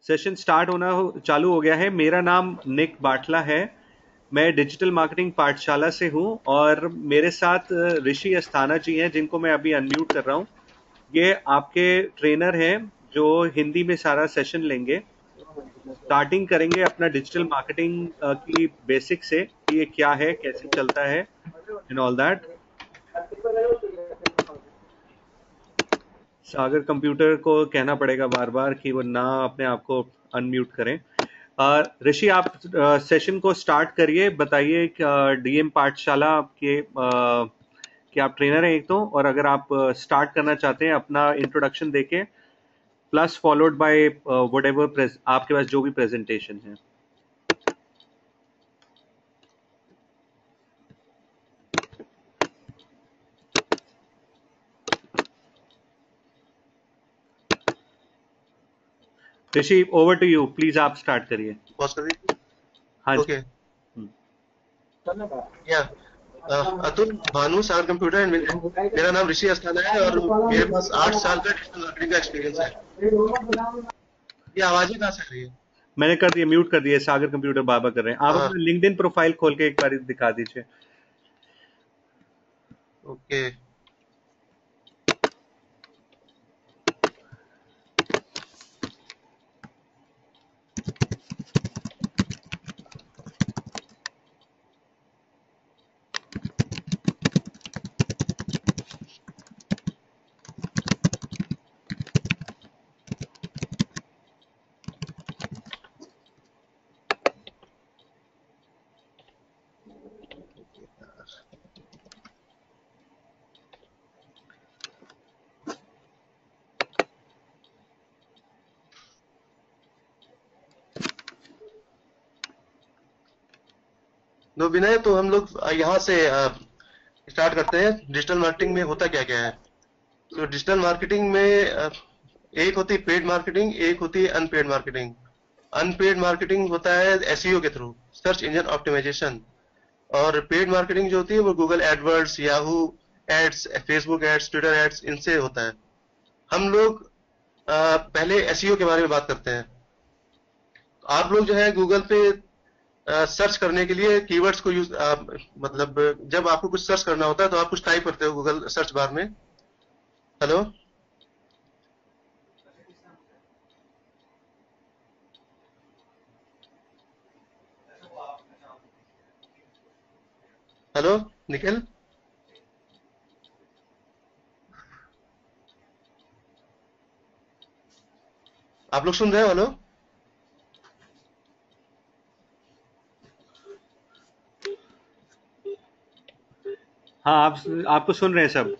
Session start होना चालू हो गया है। मेरा नाम निक बाटला है। मैं डिजिटल मार्केटिंग पाठशाला से हूँ और मेरे साथ ऋषि अस्थाना जी हैं जिनको मैं अभी अनम्यूट कर रहा हूँ। ये आपके ट्रेनर हैं जो हिंदी में सारा सेशन लेंगे। स्टार्टिंग करेंगे अपना डिजिटल मार्केटिंग की बेसिक से कि ये क्या है, कैसे चलता है and all that. Sagar computer को कहना पड़ेगा बार बार कि वो ना अपने आप को अनम्यूट करें। ऋषि, आप सेशन को स्टार्ट करिए। बताइए डीएम पाठशाला आपके कि आप ट्रेनर हैं एक तो, और अगर आप स्टार्ट करना चाहते हैं अपना इंट्रोडक्शन देके plus followed by whatever आपके पास जो भी प्रेजेंटेशन है। Rishi, over to you, please आप स्टार्ट करिए। पॉज कर दी। हाँ जी। ओके। या अतुल भानु सागर कंप्यूटर एंड मेरा नाम ऋषि अस्थाना है और मेरे पास 8 साल का डिजिटल मार्केटिंग का एक्सपीरियंस है। ये आवाजें कहाँ से आ रही है? मैंने कर दिया, म्यूट कर दिया। सागर कंप्यूटर बाबा कर रहे हैं। आप हाँ। अपना लिंक्डइन प्रोफाइल खोल के एक बार दिखा दीजिए। ओके। तो विनय, तो हम लोग यहाँ से स्टार्ट करते हैं। डिजिटल मार्केटिंग में होता क्या क्या है? तो डिजिटल मार्केटिंग में एक होती है पेड मार्केटिंग, एक होती है अनपेड मार्केटिंग। अनपेड मार्केटिंग होता है एसईओ के थ्रू, सर्च इंजन ऑप्टिमाइजेशन। और पेड मार्केटिंग जो होती है वो Google AdWords, Yahoo ads, Facebook ads, Twitter ads, इनसे होता है। हम लोग पहले एसईओ के बारे में बात करते हैं। आप लोग जो है गूगल पे सर्च करने के लिए कीवर्ड्स को यूज मतलब जब आपको कुछ सर्च करना होता है तो आप कुछ टाइप करते हो गूगल सर्च बार में। हेलो। हेलो निखिल, आप लोग सुन रहे हो? हेलो। हाँ, आप आपको सुन रहे हैं सब।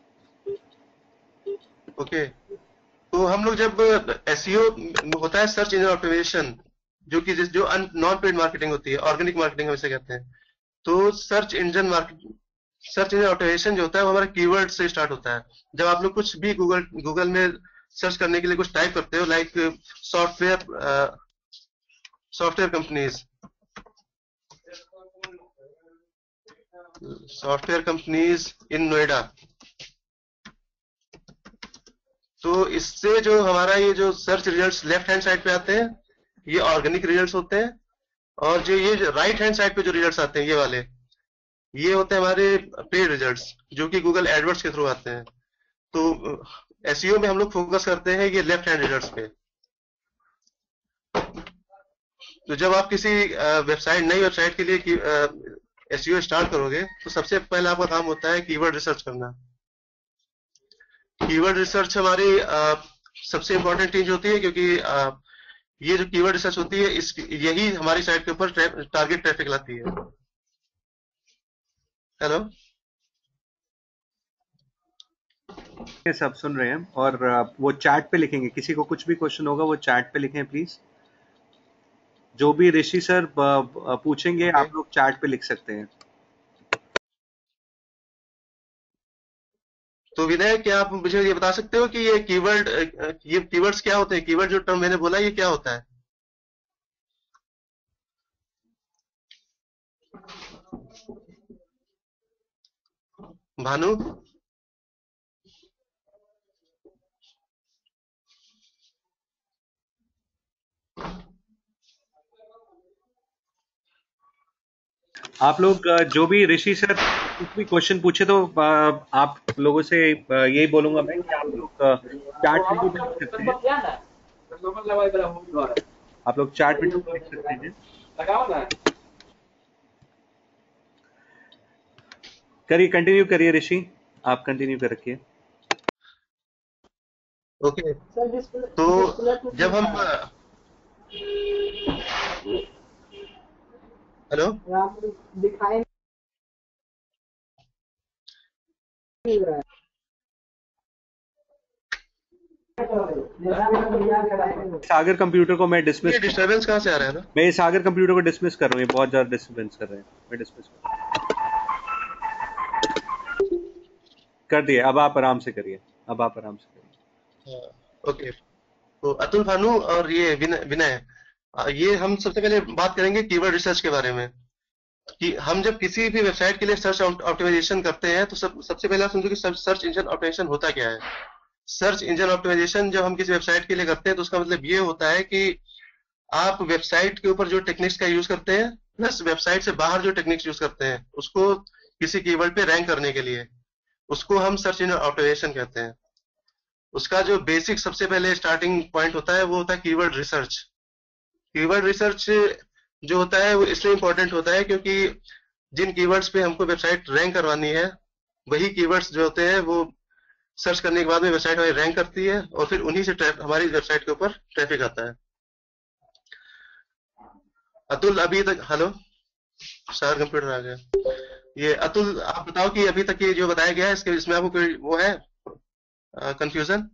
ओके। तो हम लोग जब एसईओ होता है सर्च इंजन ऑप्टिमाइजेशन, जो कि जो नॉन पेड मार्केटिंग होती है, ऑर्गेनिक मार्केटिंग हम इसे कहते हैं। तो सर्च इंजन ऑप्टिमाइजेशन जो होता है वो हमारे कीवर्ड से स्टार्ट होता है। जब आप लोग कुछ भी गूगल गूगल में सर्च करने के लिए कुछ टाइप करते हो, like software software companies, software companies in Noida, तो इससे जो हमारा ये जो search results left hand side पे आते हैं, ये ऑर्गेनिक रिजल्ट्स होते हैं। और जो ये राइट हैंड साइड पे जो रिजल्ट्स आते हैं, ये वाले, ये होते हैं हमारे पेड रिजल्ट्स, जो कि गूगल एडवर्ड्स के थ्रू आते हैं। तो एसईओ में हम लोग फोकस करते हैं ये लेफ्ट हैंड रिजल्ट्स पे। तो जब आप किसी वेबसाइट नई वेबसाइट के लिए एसईओ स्टार्ट करोगे तो सबसे पहले आपका काम होता है कीवर्ड रिसर्च करना। कीवर्ड रिसर्च हमारी सबसे इम्पोर्टेंट चीज होती है, क्योंकि ये जो कीवर्ड रिसर्च होती है इस यही हमारी साइट के ऊपर टारगेट ट्रैफिक लाती है। हेलो। ये सब सुन रहे हैं और वो चैट पे लिखेंगे। किसी को कुछ भी क्वेश्चन होगा वो चैट पे लिखें प्लीज। जो भी ऋषि सर पूछेंगे ओके। आप लोग चैट पे लिख सकते हैं। तो विनय, क्या आप मुझे ये बता सकते हो कि ये कीवर्ड्स क्या होते हैं? कीवर्ड जो टर्म मैंने बोला ये क्या होता है? भानु। आप लोग जो भी ऋषि सर कुछ भी क्वेश्चन पूछे तो आप लोगों से यही बोलूंगा मैं कि आप लोग चैट विंडो पे लिख सकते हैं। आप लोग चैट विंडो पे लिख सकते हैं। करिए, कंटिन्यू करिए ऋषि, आप कंटिन्यू कर रखिए। ओके, तो जब हम हेलो, सागर कंप्यूटर को मैं डिसमिस ये डिस्टरबेंस कहाँ से आ रहा है ना? मैं सागर कंप्यूटर को डिसमिस कर रहा हूँ, ये बहुत ज्यादा डिस्टर्बेंस कर रहे हैं। मैं डिसमिस कर दिए। अब आप आराम से करिए, अब आप आराम से करिए। हाँ, ओके, तो अतुल भानु और ये विनय विनय, ये हम सबसे पहले बात करेंगे कीवर्ड रिसर्च के बारे में। कि हम जब किसी भी वेबसाइट के लिए सर्च ऑप्टिमाइजेशन करते हैं तो सबसे पहले आप समझो कि सर्च इंजन ऑप्टिमाइजेशन होता क्या है। सर्च इंजन ऑप्टिमाइजेशन जब हम किसी वेबसाइट के लिए करते हैं तो उसका मतलब ये होता है कि आप वेबसाइट के ऊपर जो टेक्निक्स का यूज करते हैं प्लस वेबसाइट से बाहर जो टेक्निक्स यूज करते हैं उसको किसी कीवर्ड पे रैंक करने के लिए, उसको हम सर्च इंजन ऑप्टिमाइजेशन कहते हैं। उसका जो बेसिक सबसे पहले स्टार्टिंग पॉइंट होता है वो होता है कीवर्ड रिसर्च। कीवर्ड रिसर्च जो होता है वो इसलिए इंपॉर्टेंट होता है क्योंकि जिन कीवर्ड्स पे हमको वेबसाइट रैंक करवानी है वही कीवर्ड्स जो होते हैं वो सर्च करने के बाद में वेबसाइट हमारी रैंक करती है और फिर उन्हीं से हमारी वेबसाइट के ऊपर ट्रैफिक आता है। अतुल अभी तक, हेलो, सार कंप्यूटर आ गया। ये अतुल आप बताओ कि अभी तक ये जो बताया गया है इसके इसमें आपको कोई वो है कंफ्यूजन?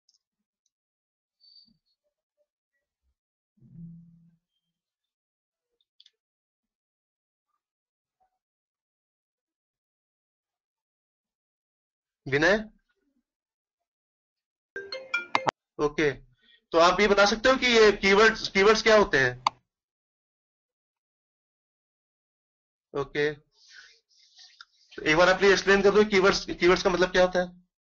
विनय, ओके, तो आप ये बता सकते हो कि ये कीवर्ड्स कीवर्ड्स क्या होते हैं? ओके, तो एक बार आप प्लीज एक्सप्लेन कर दो कीवर्ड्स कीवर्ड्स का मतलब क्या होता है?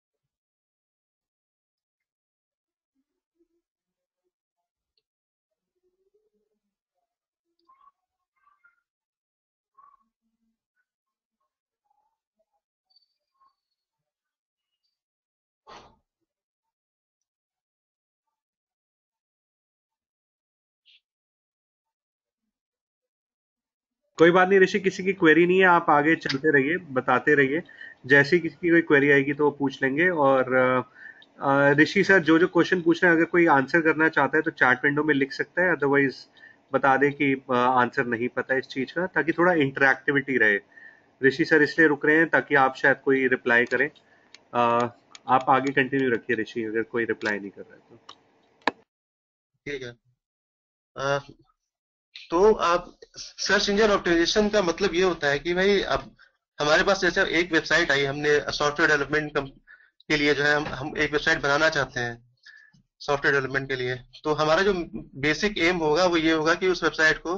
कोई बात नहीं ऋषि, किसी की क्वेरी नहीं है, आप आगे चलते रहिए, बताते रहिए। जैसे ही किसी की कोई क्वेरी आएगी तो वो पूछ लेंगे। और ऋषि सर जो जो क्वेश्चन पूछ रहे हैं, अगर कोई आंसर करना चाहता है तो चैट विंडो में लिख सकता है, अदरवाइज बता दे कि आंसर नहीं पता इस चीज का, ताकि थोड़ा इंटरेक्टिविटी रहे। ऋषि सर इसलिए रुक रहे हैं ताकि आप शायद कोई रिप्लाई करें। आप आगे कंटिन्यू रखिए ऋषि, अगर कोई रिप्लाई नहीं कर रहा है तो। ठीक है, अ, तो आप सर्च इंजन ऑप्टिमाइजेशन का मतलब ये होता है कि भाई अब हमारे पास जैसे एक वेबसाइट आई, हमने सॉफ्टवेयर डेवलपमेंट के लिए जो है हम एक वेबसाइट बनाना चाहते हैं सॉफ्टवेयर डेवलपमेंट के लिए। तो हमारा जो बेसिक एम होगा वो ये होगा कि उस वेबसाइट को,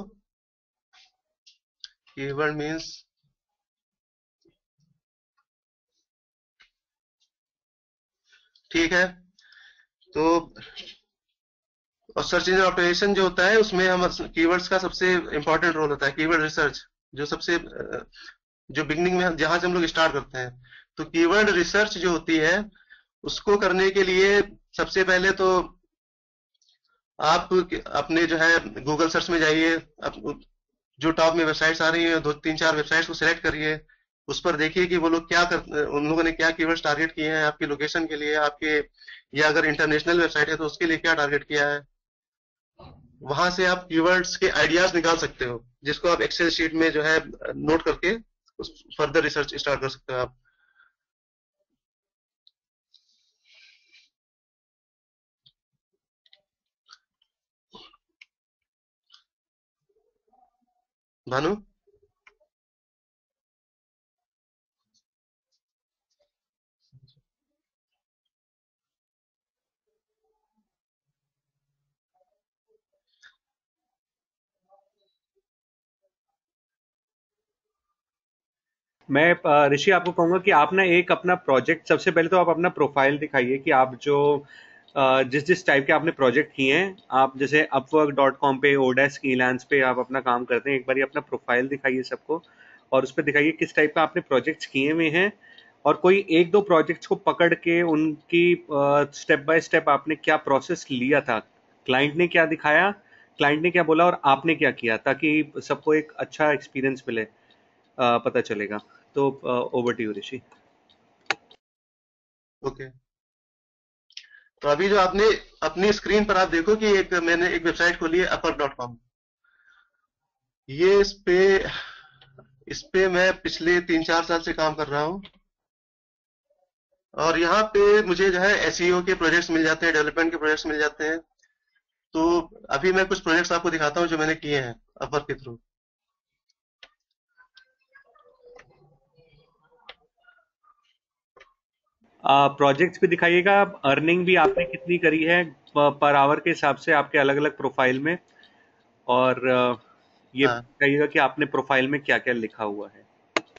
कीवर्ड मींस, ठीक है, तो और सर्च इंजन ऑप्टिमाइजेशन जो होता है उसमें हम कीवर्ड्स का सबसे इंपॉर्टेंट रोल होता है। कीवर्ड रिसर्च जो सबसे जो बिगनिंग में जहां से हम लोग स्टार्ट करते हैं, तो कीवर्ड रिसर्च जो होती है उसको करने के लिए सबसे पहले तो आप अपने जो है गूगल सर्च में जाइए, जो टॉप में वेबसाइट्स आ रही हैं दो तीन चार वेबसाइट्स को सिलेक्ट करिए, उस पर देखिए कि वो लोग क्या कर उन लोगों ने क्या कीवर्ड्स टारगेट किए हैं आपकी लोकेशन के लिए, आपके, या अगर इंटरनेशनल वेबसाइट है तो उसके लिए क्या टारगेट किया है। वहां से आप कीवर्ड्स के आइडियाज निकाल सकते हो जिसको आप एक्सेल शीट में जो है नोट करके फर्दर रिसर्च स्टार्ट कर सकते हो आप। भानु, मैं ऋषि आपको कहूंगा कि आप ना एक अपना प्रोजेक्ट, सबसे पहले तो आप अपना प्रोफाइल दिखाइए कि आप जो जिस जिस टाइप के आपने प्रोजेक्ट किए हैं, आप जैसे upwork.com पे, ओडेस्क, फ्रीलांस पे आप अपना काम करते हैं, एक बार अपना प्रोफाइल दिखाइए सबको। और उस पर दिखाइए किस टाइप का आपने प्रोजेक्ट्स किए हुए हैं, और कोई एक दो प्रोजेक्ट्स को पकड़ के उनकी स्टेप बाय स्टेप आपने क्या प्रोसेस लिया था, क्लाइंट ने क्या दिखाया, क्लाइंट ने क्या बोला और आपने क्या किया, ताकि सबको एक अच्छा एक्सपीरियंस मिले, पता चलेगा। तो over to you Rishi. Okay. तो अभी जो आपने अपनी स्क्रीन पर आप देखो कि मैंने एक वेबसाइट खोली है upwork.com। ये इस पे मैं पिछले 3-4 साल से काम कर रहा हूँ, और यहाँ पे मुझे जो है एसईओ के प्रोजेक्ट्स मिल जाते हैं, डेवलपमेंट के प्रोजेक्ट्स मिल जाते हैं। तो अभी मैं कुछ प्रोजेक्ट्स आपको दिखाता हूँ जो मैंने किए हैं अपवर्क के थ्रू। प्रोजेक्ट्स भी दिखाइएगा, अर्निंग भी आपने कितनी करी है पर आवर के हिसाब से आपके अलग अलग प्रोफाइल में, और ये हाँ, बताइएगा कि आपने प्रोफाइल में क्या क्या लिखा हुआ है।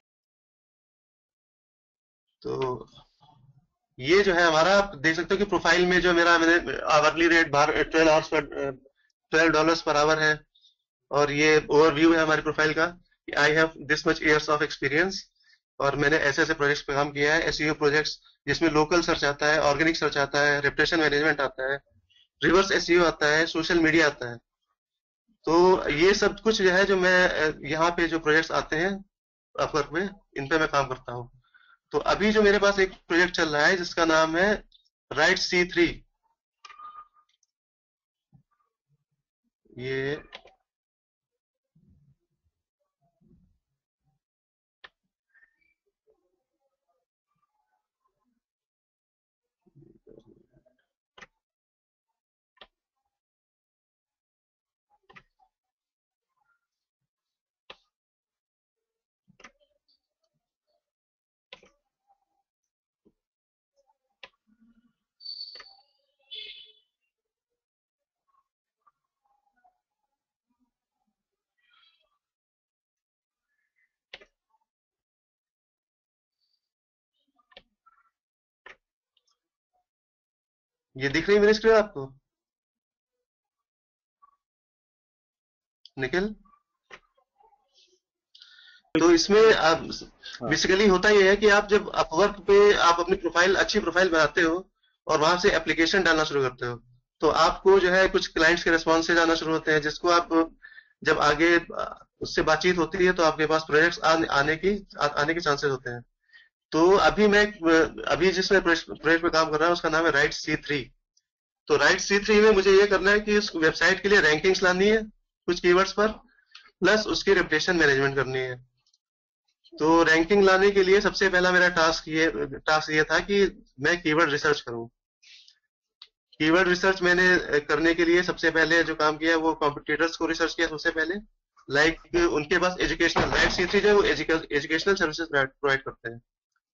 तो ये जो है हमारा, आप देख सकते हो कि प्रोफाइल में जो मैंने hourly rate 12 dollars per hour है। और ये ओवरव्यू है हमारी प्रोफाइल का कि I have this much years of experience, और मैंने ऐसे ऐसे प्रोजेक्ट्स पे काम किया है, एसईओ प्रोजेक्ट्स जिसमें लोकल सर्च आता है, ऑर्गेनिक सर्च आता है, रेपुटेशन मैनेजमेंट आता है, रिवर्स एसईओ आता है, सोशल मीडिया आता है। तो ये सब कुछ जो है, जो मैं यहाँ पे जो प्रोजेक्ट्स आते हैं अपवर्क में, इन पे मैं काम करता हूँ। तो अभी जो मेरे पास एक प्रोजेक्ट चल रहा है जिसका नाम है राइट C3। ये ये दिख रही है मेरी स्क्रीन आपको, निखिल? तो इसमें आप, हाँ। बेसिकली होता यह है कि आप जब अपवर्क पे आप अपनी प्रोफाइल, अच्छी प्रोफाइल बनाते हो और वहां से एप्लीकेशन डालना शुरू करते हो, तो आपको जो है कुछ क्लाइंट्स के रिस्पॉन्स से आना शुरू होते हैं, जिसको आप जब आगे उससे बातचीत होती है तो आपके पास प्रोजेक्ट्स आने के चांसेस होते हैं। तो अभी जिस प्रोजेक्ट पे काम कर रहा हूँ उसका नाम है राइट C3। तो राइट C3 में मुझे ये करना है कि उस वेबसाइट के लिए रैंकिंग्स लानी है कुछ कीवर्ड्स पर, प्लस उसकी रेपुटेशन मैनेजमेंट करनी है। तो रैंकिंग लाने के लिए सबसे पहला मेरा टास्क ये था कि मैं कीवर्ड रिसर्च करूं। कीवर्ड रिसर्च मैंने करने के लिए सबसे पहले जो काम किया वो कॉम्पिटिटर्स को रिसर्च किया सबसे पहले। उनके पास एजुकेशनल, राइट C3 जो है वो एजुकेशनल सर्विसेज प्रोवाइड करते हैं।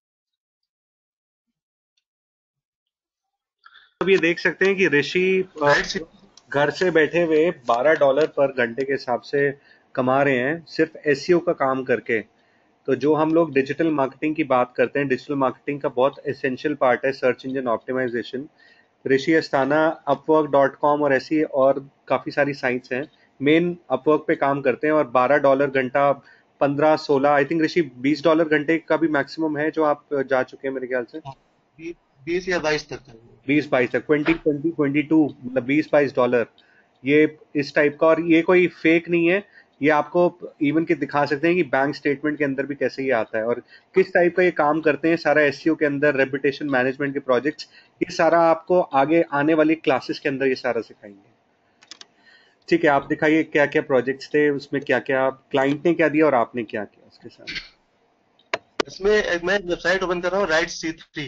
अब ये देख सकते हैं कि ऋषि राइट सी घर से बैठे हुए $12 पर घंटे के हिसाब से कमा रहे हैं सिर्फ एसईओ का काम करके। तो जो हम लोग डिजिटल मार्केटिंग की बात करते हैं, डिजिटल मार्केटिंग का बहुत एसेंशियल पार्ट है search engine optimisation. Rishi Asthana, upwork.com और ऐसी और काफ़ी सारी साइट्स हैं, मेन अपवर्क पे काम करते हैं, और $12 घंटा, 15-16, आई थिंक ऋषि $20 घंटे का भी मैक्सिमम है जो आप जा चुके हैं मेरे ख्याल से। 20 या 22 तक है। 20-22 तक, 20-22, मतलब $20-22, ये इस टाइप का। और ये कोई फेक नहीं है, ये आपको इवन के दिखा सकते हैं कि बैंक स्टेटमेंट के अंदर भी कैसे ये आता है और किस टाइप का ये काम करते हैं। सारा एसईओ के अंदर, रेपुटेशन मैनेजमेंट के प्रोजेक्ट्स, ये सारा आपको आगे आने वाली क्लासेस के अंदर ये सारा सिखाएंगे। ठीक है, आप दिखाइए क्या क्या प्रोजेक्ट्स थे उसमें, क्या क्या क्लाइंट ने क्या दिया और आपने क्या किया उसके साथ। इसमें मैं वेबसाइट ओपन कर रहा हूँ राइट C3।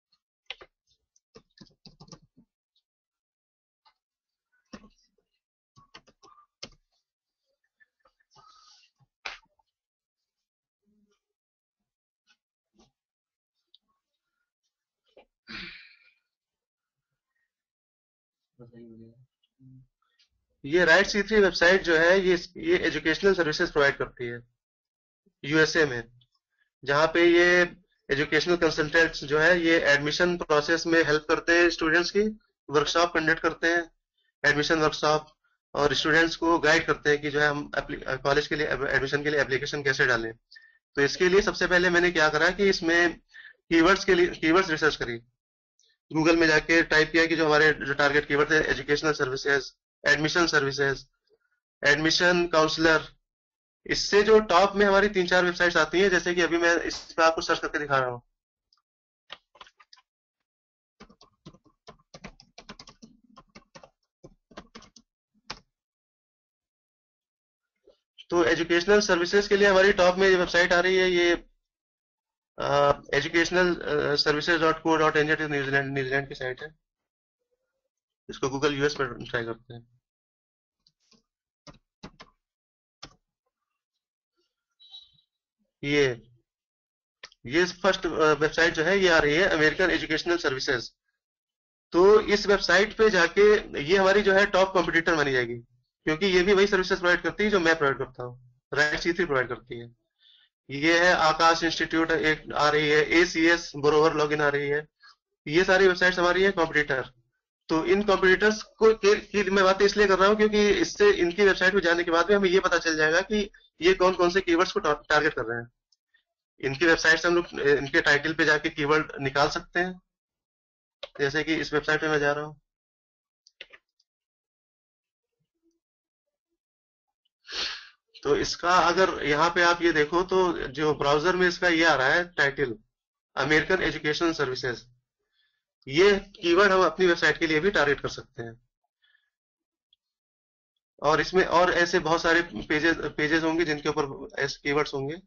ये राइट C3 वेबसाइट जो है, ये एजुकेशनल सर्विसेज प्रोवाइड करती है यूएसए में, जहाँ पे ये एजुकेशनल कंसल्टेंट्स जो है ये एडमिशन प्रोसेस में हेल्प करते हैं स्टूडेंट्स की, वर्कशॉप कंडक्ट करते हैं, एडमिशन वर्कशॉप, और स्टूडेंट्स को गाइड करते हैं कि जो है हम कॉलेज के लिए एडमिशन के लिए एप्लीकेशन कैसे डालें। तो इसके लिए सबसे पहले मैंने क्या करा कि इसमें कीवर्ड्स के लिए कीवर्ड्स रिसर्च करी। गूगल में जाके टाइप किया कि जो हमारे जो टारगेट कीवर्ड है, educational services, admission services, admission counsellor. इससे जो टॉप में हमारी 3-4 वेबसाइट्स आती हैं, जैसे कि अभी मैं इस पे आपको सर्च करके दिखा रहा हूँ। तो एजुकेशनल सर्विसेज के लिए हमारी टॉप में ये वेबसाइट आ रही है, ये educational services dot co dot N New Zealand New Zealand की साइट है। इसको गूगल यूएस पर ट्राई करते हैं। ये ये फर्स्ट वेबसाइट जो है ये आ रही है अमेरिकन एजुकेशनल सर्विसेज। तो इस वेबसाइट पे जाके ये हमारी जो है टॉप कॉम्पिटिटर मानी जाएगी, क्योंकि ये भी वही सर्विसेज प्रोवाइड करती है जो मैं प्रोवाइड करता हूँ, राइट C3 प्रोवाइड करती है। ये है आकाश इंस्टीट्यूट एक आ रही है, ACS बोरोवर लॉगिन आ रही है। ये सारी वेबसाइट्स हमारी है कॉम्पिटिटर। तो इन कॉम्पिटिटर्स को की मैं बात इसलिए कर रहा हूँ क्योंकि इससे इनकी वेबसाइट पे जाने के बाद में हमें ये पता चल जाएगा कि ये कौन कौन से कीवर्ड्स को टारगेट कर रहे हैं। इनकी वेबसाइट से हम लोग इनके टाइटल पे जाके कीवर्ड निकाल सकते हैं, जैसे कि इस वेबसाइट पे मैं जा रहा हूँ। तो इसका अगर यहाँ पे आप ये देखो तो जो ब्राउजर में इसका ये आ रहा है टाइटल, अमेरिकन एजुकेशन सर्विसेज। ये कीवर्ड हम अपनी वेबसाइट के लिए भी टारगेट कर सकते हैं। और इसमें और ऐसे बहुत सारे पेजेस होंगे जिनके ऊपर ऐसे कीवर्ड्स होंगे।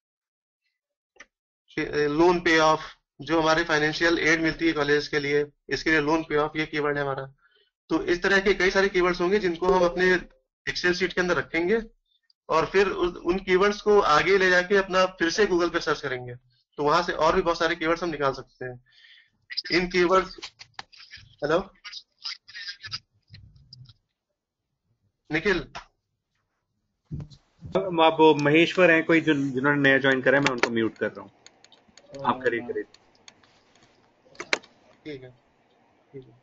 लोन पे ऑफ, जो हमारे फाइनेंशियल एड मिलती है कॉलेज के लिए, इसके लिए लोन पे ऑफ ये कीवर्ड है हमारा। तो इस तरह के कई सारे कीवर्ड्स होंगे जिनको हम अपने एक्सेल शीट के अंदर रखेंगे और फिर उन कीवर्ड्स को आगे ले जाके अपना फिर से गूगल पे सर्च करेंगे, तो वहां से और भी बहुत सारे कीवर्ड्स हम निकाल सकते हैं। इन कीवर्ड्स, हेलो निखिल, आप वो महेश्वर हैं कोई जिन्होंने नया ज्वाइन करा है, मैं उनको म्यूट कर रहा हूँ। आप करिए करिए। ठीक है ठीक है।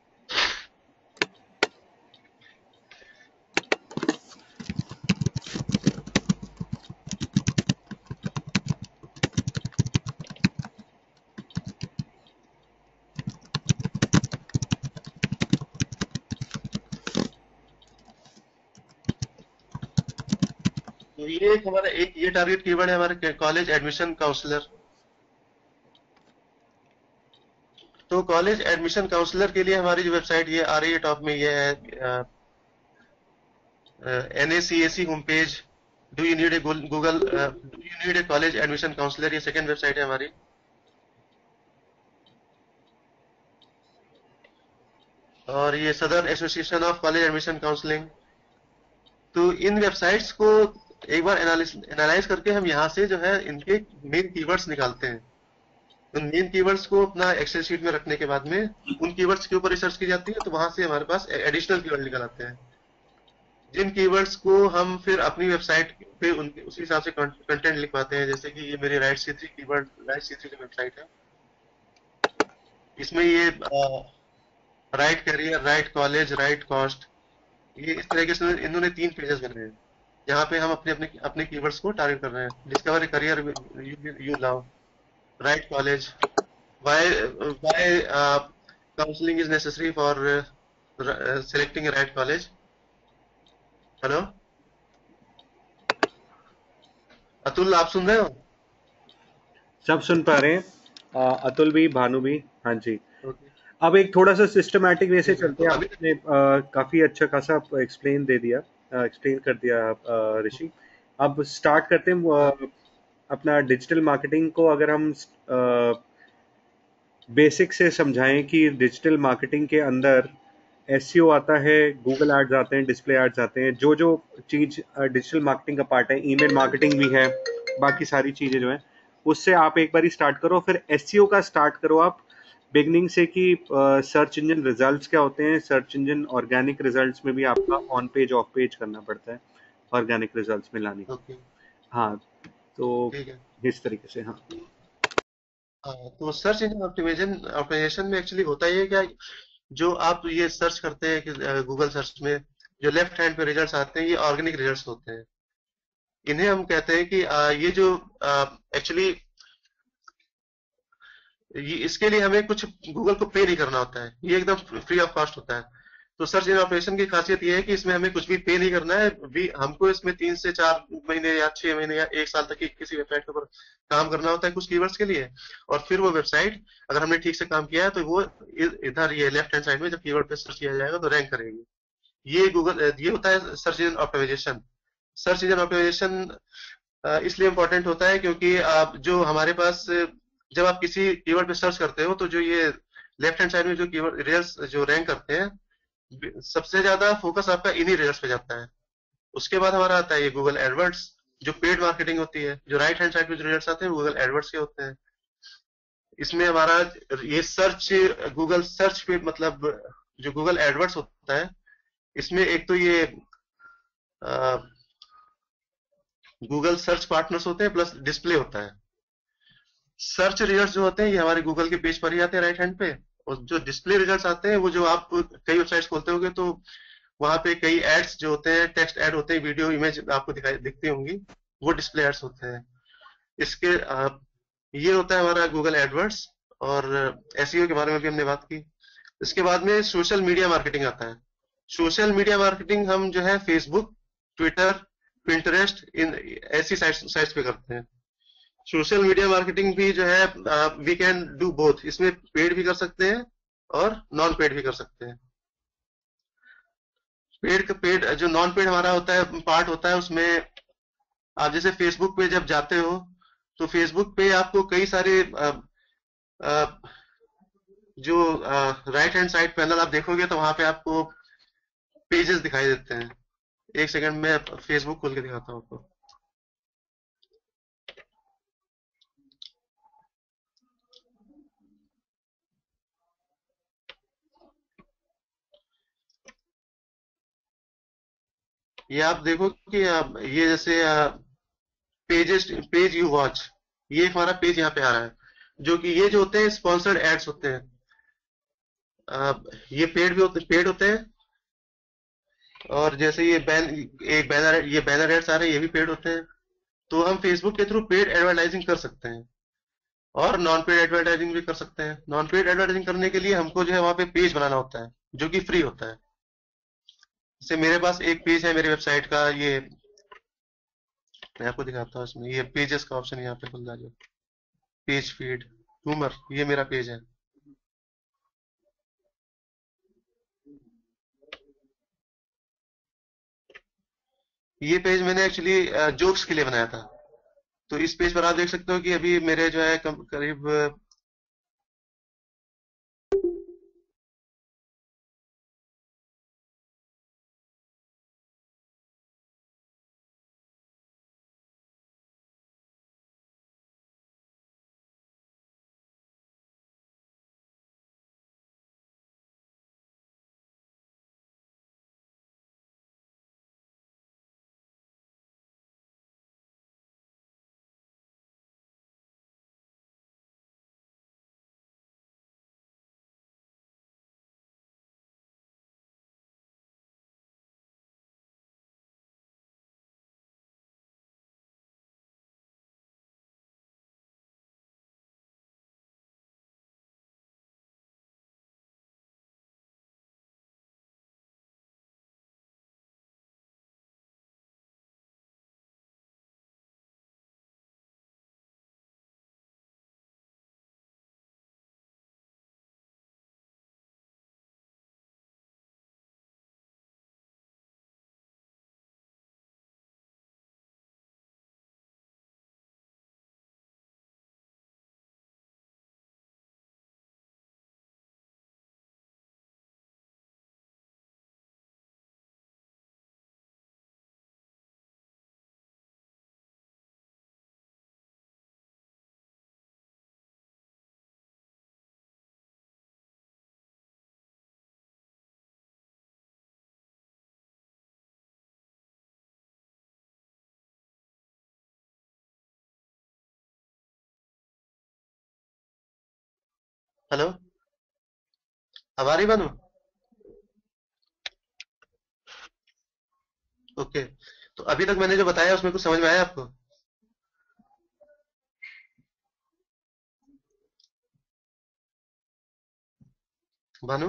तो ये एक हमारा एक ये टारगेट कीवर्ड है हमारे कॉलेज एडमिशन काउंसलर। तो कॉलेज एडमिशन काउंसलर के लिए हमारी जो वेबसाइट ये आ रही है टॉप में, ये है NACAC home page. Do you need a Google do you need a college admission counsellor, ये सेकंड वेबसाइट है हमारी। और ये southern association of college admission counselling. तो इन वेबसाइट्स को एक बार एनालाइज करके हम यहाँ से जो है इनके मेन कीवर्ड्स निकालते हैं। उन मेन कीवर्ड्स को अपना एक्सेल शीट में रखने के बाद में उन कीवर्ड्स के ऊपर रिसर्च की जाती है, तो वहां से हमारे पास एडिशनल कीवर्ड निकल आते हैं, जिन कीवर्ड्स को हम फिर अपनी वेबसाइट पे उनके उसी हिसाब से कंटेंट लिखवाते हैं। जैसे कि ये मेरी राइट C3 की वेबसाइट है। इसमें ये right career, right college, right cost, ये इस तरीके से इन्होंने 3 पेजेस बनाए हैं जहाँ पे हम अपने अपने अपने कीवर्ड्स को टारगेट कर रहे हैं। Discover career you love, right college, why why counselling is necessary for selecting right college. Hello Atul, आप सुन रहे हो? सब सुन पा रहे हैं, अतुल भी, भानु भी। हाँ जी। ओके अब एक थोड़ा सा सिस्टमैटिक वे से ठीक है। चलते तो हैं। अभी आपने काफी अच्छा खासा एक्सप्लेन दे दिया, एक्सप्लेन कर दिया ऋषि। अब स्टार्ट करते हैं हाँ अपना डिजिटल मार्केटिंग को। अगर हम बेसिक से समझाएं कि डिजिटल मार्केटिंग के अंदर एसईओ आता है, गूगल एड्स आते हैं, डिस्प्ले एड्स आते हैं, जो जो चीज डिजिटल मार्केटिंग का पार्ट है, ईमेल मार्केटिंग भी है, बाकी सारी चीजें जो है, उससे आप एक बार ही स्टार्ट करो। फिर एसईओ का स्टार्ट करो आप बिगनिंग से कि सर्च इंजन रिजल्ट्स क्या होते हैं। सर्च इंजन ऑर्गेनिक रिजल्ट्स में भी आपका ऑन पेज ऑफ पेज करना पड़ता है ऑर्गेनिक रिजल्ट्स में लाने के लिए। ओके हाँ, तो ठीक है। इस तरीके से। हाँ, हाँ, तो सर्च इंजन ऑप्टिमाइजेशन में एक्चुअली होता ही है क्या, जो आप ये सर्च करते हैं कि गूगल सर्च में जो लेफ्ट हैंड पे रिजल्ट्स आते हैं ये ऑर्गेनिक रिजल्ट्स होते हैं। इन्हें हम कहते हैं कि ये जो एक्चुअली इसके लिए हमें कुछ गूगल को पे नहीं करना होता है, ये एकदम फ्री ऑफ कॉस्ट होता है। तो सर्च इंजन ऑपरेशन की खासियत ये है कि इसमें हमें कुछ भी पे नहीं करना है, भी हमको इसमें 3 से 4 महीने या 6 महीने या 1 साल तक की किसी वेबसाइट के ऊपर काम करना होता है कुछ कीवर्ड्स के लिए, और फिर वो वेबसाइट अगर हमने ठीक से काम किया है तो वो इधर ये लेफ्ट हैंड साइड में जब कीवर्ड पे सर्च किया जाएगा तो रैंक करेगी। ये होता है search engine optimisation. Search engine optimisation इसलिए इम्पोर्टेंट होता है क्योंकि आप जो हमारे पास जब आप किसी कीवर्ड पे सर्च करते हो तो जो ये लेफ्ट हैंड साइड में जो कीवर्ड रिजल्ट्स जो रैंक करते हैं, सबसे ज्यादा फोकस आपका इन्हीं रिजल्ट्स पे जाता है। उसके बाद हमारा आता है ये गूगल एडवर्ड्स, जो पेड मार्केटिंग होती है। जो राइट हैंड साइड पे जो रिजल्ट्स आते हैं गूगल एडवर्ड्स के होते हैं। इसमें हमारा ये सर्च, गूगल सर्च पे मतलब जो गूगल एडवर्ड्स होता है, इसमें एक तो ये गूगल सर्च पार्टनर्स होते हैं प्लस डिस्प्ले होता है। सर्च रिजल्ट्स जो होते हैं ये हमारे गूगल के पेज पर ही आते हैं राइट हैंड पे, और जो डिस्प्ले रिजल्ट्स आते हैं वो जो आप कई वेबसाइट्स खोलते होंगे तो वहां पे कई एड्स जो होते हैं, टेक्स्ट एड होते हैं, वीडियो इमेज आपको दिखाई दिखती होंगी, वो डिस्प्ले एड्स होते हैं। इसके ये होता है हमारा गूगल एडवर्ड्स। और एसईओ के बारे में भी हमने बात की। इसके बाद में सोशल मीडिया मार्केटिंग आता है। सोशल मीडिया मार्केटिंग हम जो है फेसबुक, ट्विटर, पिंटरेस्ट, इन ऐसी साइट्स पे करते हैं। सोशल मीडिया मार्केटिंग भी जो है वी कैन डू बोथ, इसमें पेड भी कर सकते हैं और नॉन पेड भी कर सकते हैं। पेड जो नॉन पेड हमारा होता है पार्ट होता है, उसमें आप जैसे फेसबुक पे जब जाते हो तो फेसबुक पे आपको कई सारे अ, जो राइट हैंड साइड पैनल आप देखोगे तो वहां पे आपको पेजेस दिखाई देते हैं। एक सेकंड में फेसबुक खोल के दिखाता हूँ आपको। ये आप देखो कि ये जैसे पेज यू वॉच, ये हमारा पेज यहाँ पे आ रहा है, जो कि ये जो होते हैं स्पॉन्सर्ड एड्स होते हैं। ये पेड होते हैं। और जैसे एक बैनर, ये बैनर एड्स आ रहे हैं, ये भी पेड होते हैं। तो हम फेसबुक के थ्रू पेड एडवर्टाइजिंग कर सकते हैं और नॉन पेड एडवर्टाइजिंग भी कर सकते हैं। नॉन पेड एडवर्टाइजिंग करने के लिए हमको जो है वहां पे पेज बनाना होता है जो कि फ्री होता है। जैसे मेरे पास एक पेज है मेरी वेबसाइट का, ये मैं आपको दिखाता हूँ। इसमें ये पेजेस का ऑप्शन यहाँ पे खुल जाएगा, पेज फीड, रूमर, ये मेरा पेज है। ये पेज मैंने एक्चुअली जोक्स के लिए बनाया था। तो इस पेज पर आप देख सकते हो कि अभी मेरे जो है करीब हेलो, अब आ रही बानू? ओके, तो अभी तक मैंने जो बताया उसमें कुछ समझ में आया आपको? भानु?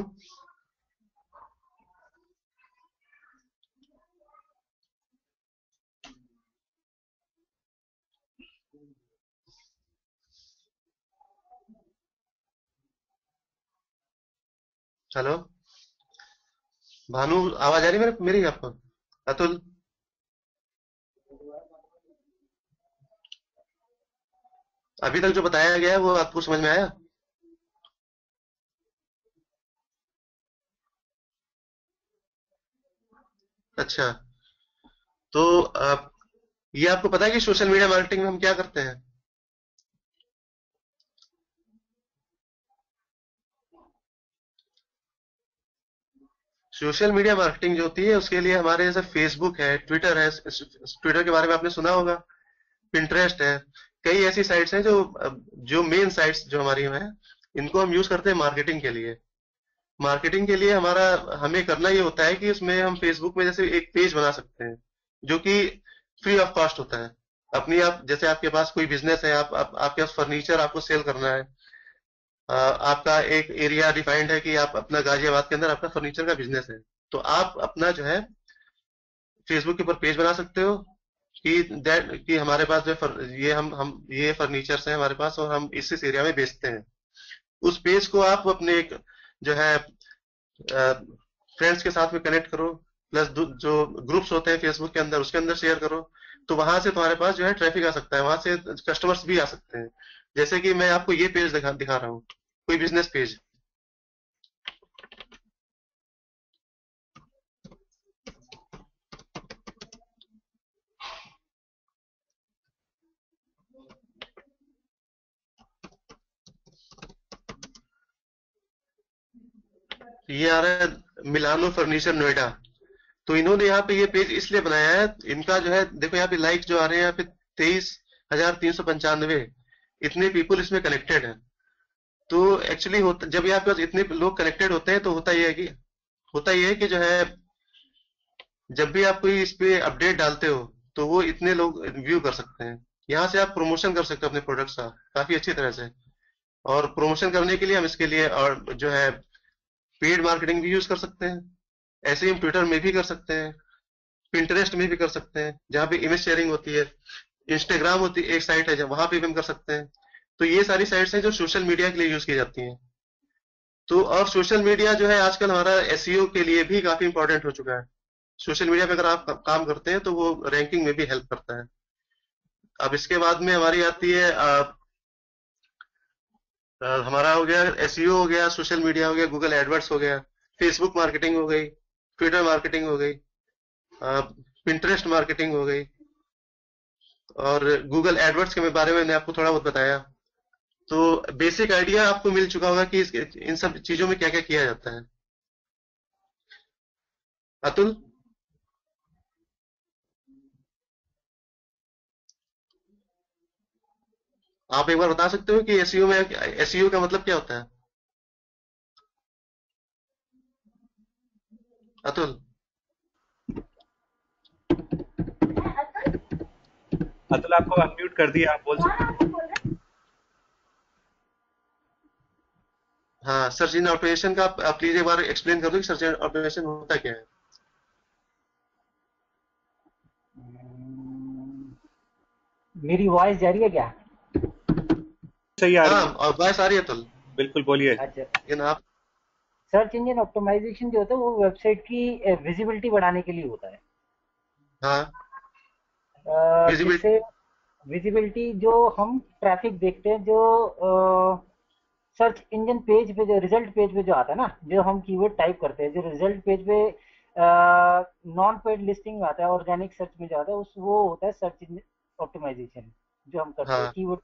हेलो? भानु, आवाज आ रही है मेरी आपको? अतुल? अभी तक जो बताया गया है वो आपको समझ में आया? अच्छा, तो ये आपको पता है कि सोशल मीडिया मार्केटिंग में हम क्या करते हैं? सोशल मीडिया मार्केटिंग जो होती है उसके लिए हमारे जैसे फेसबुक है, ट्विटर है, ट्विटर के बारे में आपने सुना होगा, पिंटरेस्ट है, कई ऐसी साइट्स हैं जो मेन साइट्स जो हमारी हैं, इनको हम यूज करते हैं मार्केटिंग के लिए। मार्केटिंग के लिए हमारा हमें करना ये होता है कि उसमें हम फेसबुक में जैसे एक पेज बना सकते हैं जो कि फ्री ऑफ कॉस्ट होता है। अपनी आप जैसे आपके पास कोई बिजनेस है, आपके पास फर्नीचर आपको सेल करना है, आपका एक एरिया डिफाइंड है कि आप अपना गाजियाबाद के अंदर आपका फर्नीचर का बिजनेस है, तो आप अपना जो है फेसबुक के ऊपर पेज बना सकते हो कि हमारे पास जो ये फर्नीचर्स है हमारे पास और हम इस एरिया में बेचते हैं। उस पेज को आप अपने एक जो है फ्रेंड्स के साथ में कनेक्ट करो, प्लस जो ग्रुप्स होते हैं फेसबुक के अंदर उसके अंदर शेयर करो, तो वहां से तुम्हारे पास जो है ट्रैफिक आ सकता है, वहां से कस्टमर्स भी आ सकते हैं। जैसे कि मैं आपको ये पेज दिखा रहा हूँ, कोई बिजनेस पेज। ये आ रहा है मिलानो फर्नीचर नोएडा। तो इन्होंने यहाँ पे ये पेज इसलिए बनाया है, इनका जो है देखो यहाँ पे लाइक जो आ रहे हैं यहाँ पे 23,395, इतने पीपल इसमें कनेक्टेड हैं। तो एक्चुअली होता जब यहाँ पे इतने लोग कनेक्टेड होते हैं तो होता ये है कि जो है जब भी आप कोई इस पे अपडेट डालते हो तो वो इतने लोग व्यू कर सकते हैं। यहाँ से आप प्रमोशन कर सकते हो अपने प्रोडक्ट्स का काफी अच्छी तरह से। और प्रमोशन करने के लिए हम इसके लिए और जो है पेड मार्केटिंग भी यूज कर सकते हैं। ऐसे ही हम ट्विटर में भी कर सकते हैं, पिंटरेस्ट में भी कर सकते हैं जहाँ पे इमेज शेयरिंग होती है, इंस्टाग्राम होती है एक साइट है जब वहां पे भी हम कर सकते हैं। तो ये सारी साइट्स हैं जो सोशल मीडिया के लिए यूज की जाती हैं। तो और सोशल मीडिया जो है आजकल हमारा एसईओ के लिए भी काफी इंपॉर्टेंट हो चुका है। सोशल मीडिया पे अगर आप काम करते हैं तो वो रैंकिंग में भी हेल्प करता है। अब इसके बाद में हमारी आती है हमारा हो गया एसईओ, हो गया सोशल मीडिया, हो गया गूगल एडवर्ड्स, हो गया फेसबुक मार्केटिंग, हो गई ट्विटर मार्केटिंग, हो गई पिंटरेस्ट मार्केटिंग, हो गई और गूगल एडवर्ड्स के बारे में मैंने आपको थोड़ा बहुत बताया। तो बेसिक आइडिया आपको मिल चुका होगा कि इन सब चीजों में क्या क्या किया जाता है। अतुल? आप एक बार बता सकते हो कि एसईओ का मतलब क्या होता है? अतुल? अतुल, आपको अनम्यूट कर दिया, आप बोल सकते हैं। हाँ, सर्च इंजन ऑप्टिमाइजेशन का आप प्लीज एक बार एक्सप्लेन कर दो कि सर्च इंजन ऑप्टिमाइजेशन होता क्या है? मेरी वॉइस जा रही है क्या? सही आ रही हाँ, है। और वॉइस आ रही है अतुल, बिल्कुल, बोलिए। अच्छा, लेकिन आप सर्च इंजन ऑप्टिमाइजेशन जो होता है वो वेबसाइट की विजिबिलिटी बढ़ाने के लिए होता है। हाँ विजिबिलिटी। जिससे विजिबिलिटी जो हम ट्रैफिक देखते हैं, जो सर्च इंजन पेज पे, जो रिजल्ट पेज पे जो आता है ना, जो हम कीवर्ड टाइप करते हैं, जो रिजल्ट पेज पे नॉन पेड लिस्टिंग आता है, ऑर्गेनिक सर्च में जो आता है उस वो होता है सर्च इंजन ऑप्टिमाइजेशन जो हम करते हैं हाँ, कीवर्ड।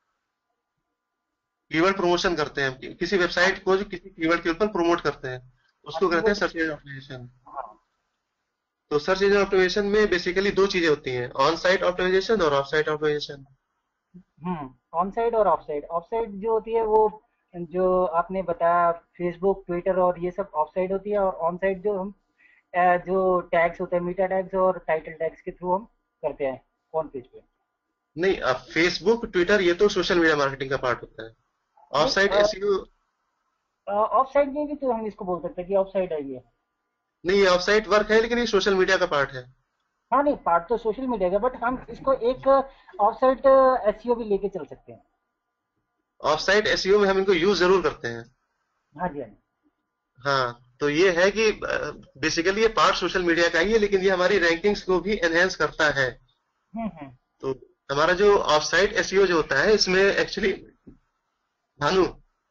कीवर्ड प्रमोशन करते हैं, किसी वेबसाइट को जो किसी कीवर्ड के ऊपर प्रमोट करते हैं उसको कहते हैं कीवर्ड। Search engine optimisation. हाँ। तो सर्च इंजन ऑप्टिमाइजेशन में बेसिकली दो चीजें होती हैं, ऑन साइट ऑप्टिमाइजेशन और off site optimisation. On side और ऑफ साइड। ऑफ साइड जो होती है वो जो आपने बताया फेसबुक, ट्विटर और ये सब ऑफ साइड होती है, और ऑन साइड जो हम जो टैग्स होते हैं, मीटा टैग्स और टाइटल टैग्स के थ्रू हम करते हैं ऑन पेज पे। नहीं, अब फेसबुक ट्विटर ये तो सोशल मीडिया मार्केटिंग का पार्ट होता है। ऑफ साइट नहीं, एसईओ ऑफ साइड में भी तो हम इसको बोल सकते हैं कि ऑफ साइड है ये। नहीं, ये ऑफ साइट वर्क है, लेकिन ये सोशल मीडिया का पार्ट है। हाँ नहीं, पार्ट तो सोशल मीडिया का, बट हम इसको एक ऑफ साइड एसईओ भी लेके चल सकते हैं। ऑफ साइट एसईओ में हम इनको यूज जरूर करते हैं। हाँ जी, हाँ जी। हाँ, तो ये है कि बेसिकली ये पार्ट सोशल मीडिया का ही है, लेकिन ये हमारी रैंकिंग्स को भी एनहेंस करता है। हम्म। तो हमारा जो ऑफ साइट एसईओ जो होता है, इसमें एक्चुअली भानु,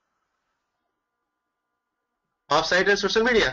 ऑफ साइट है social media.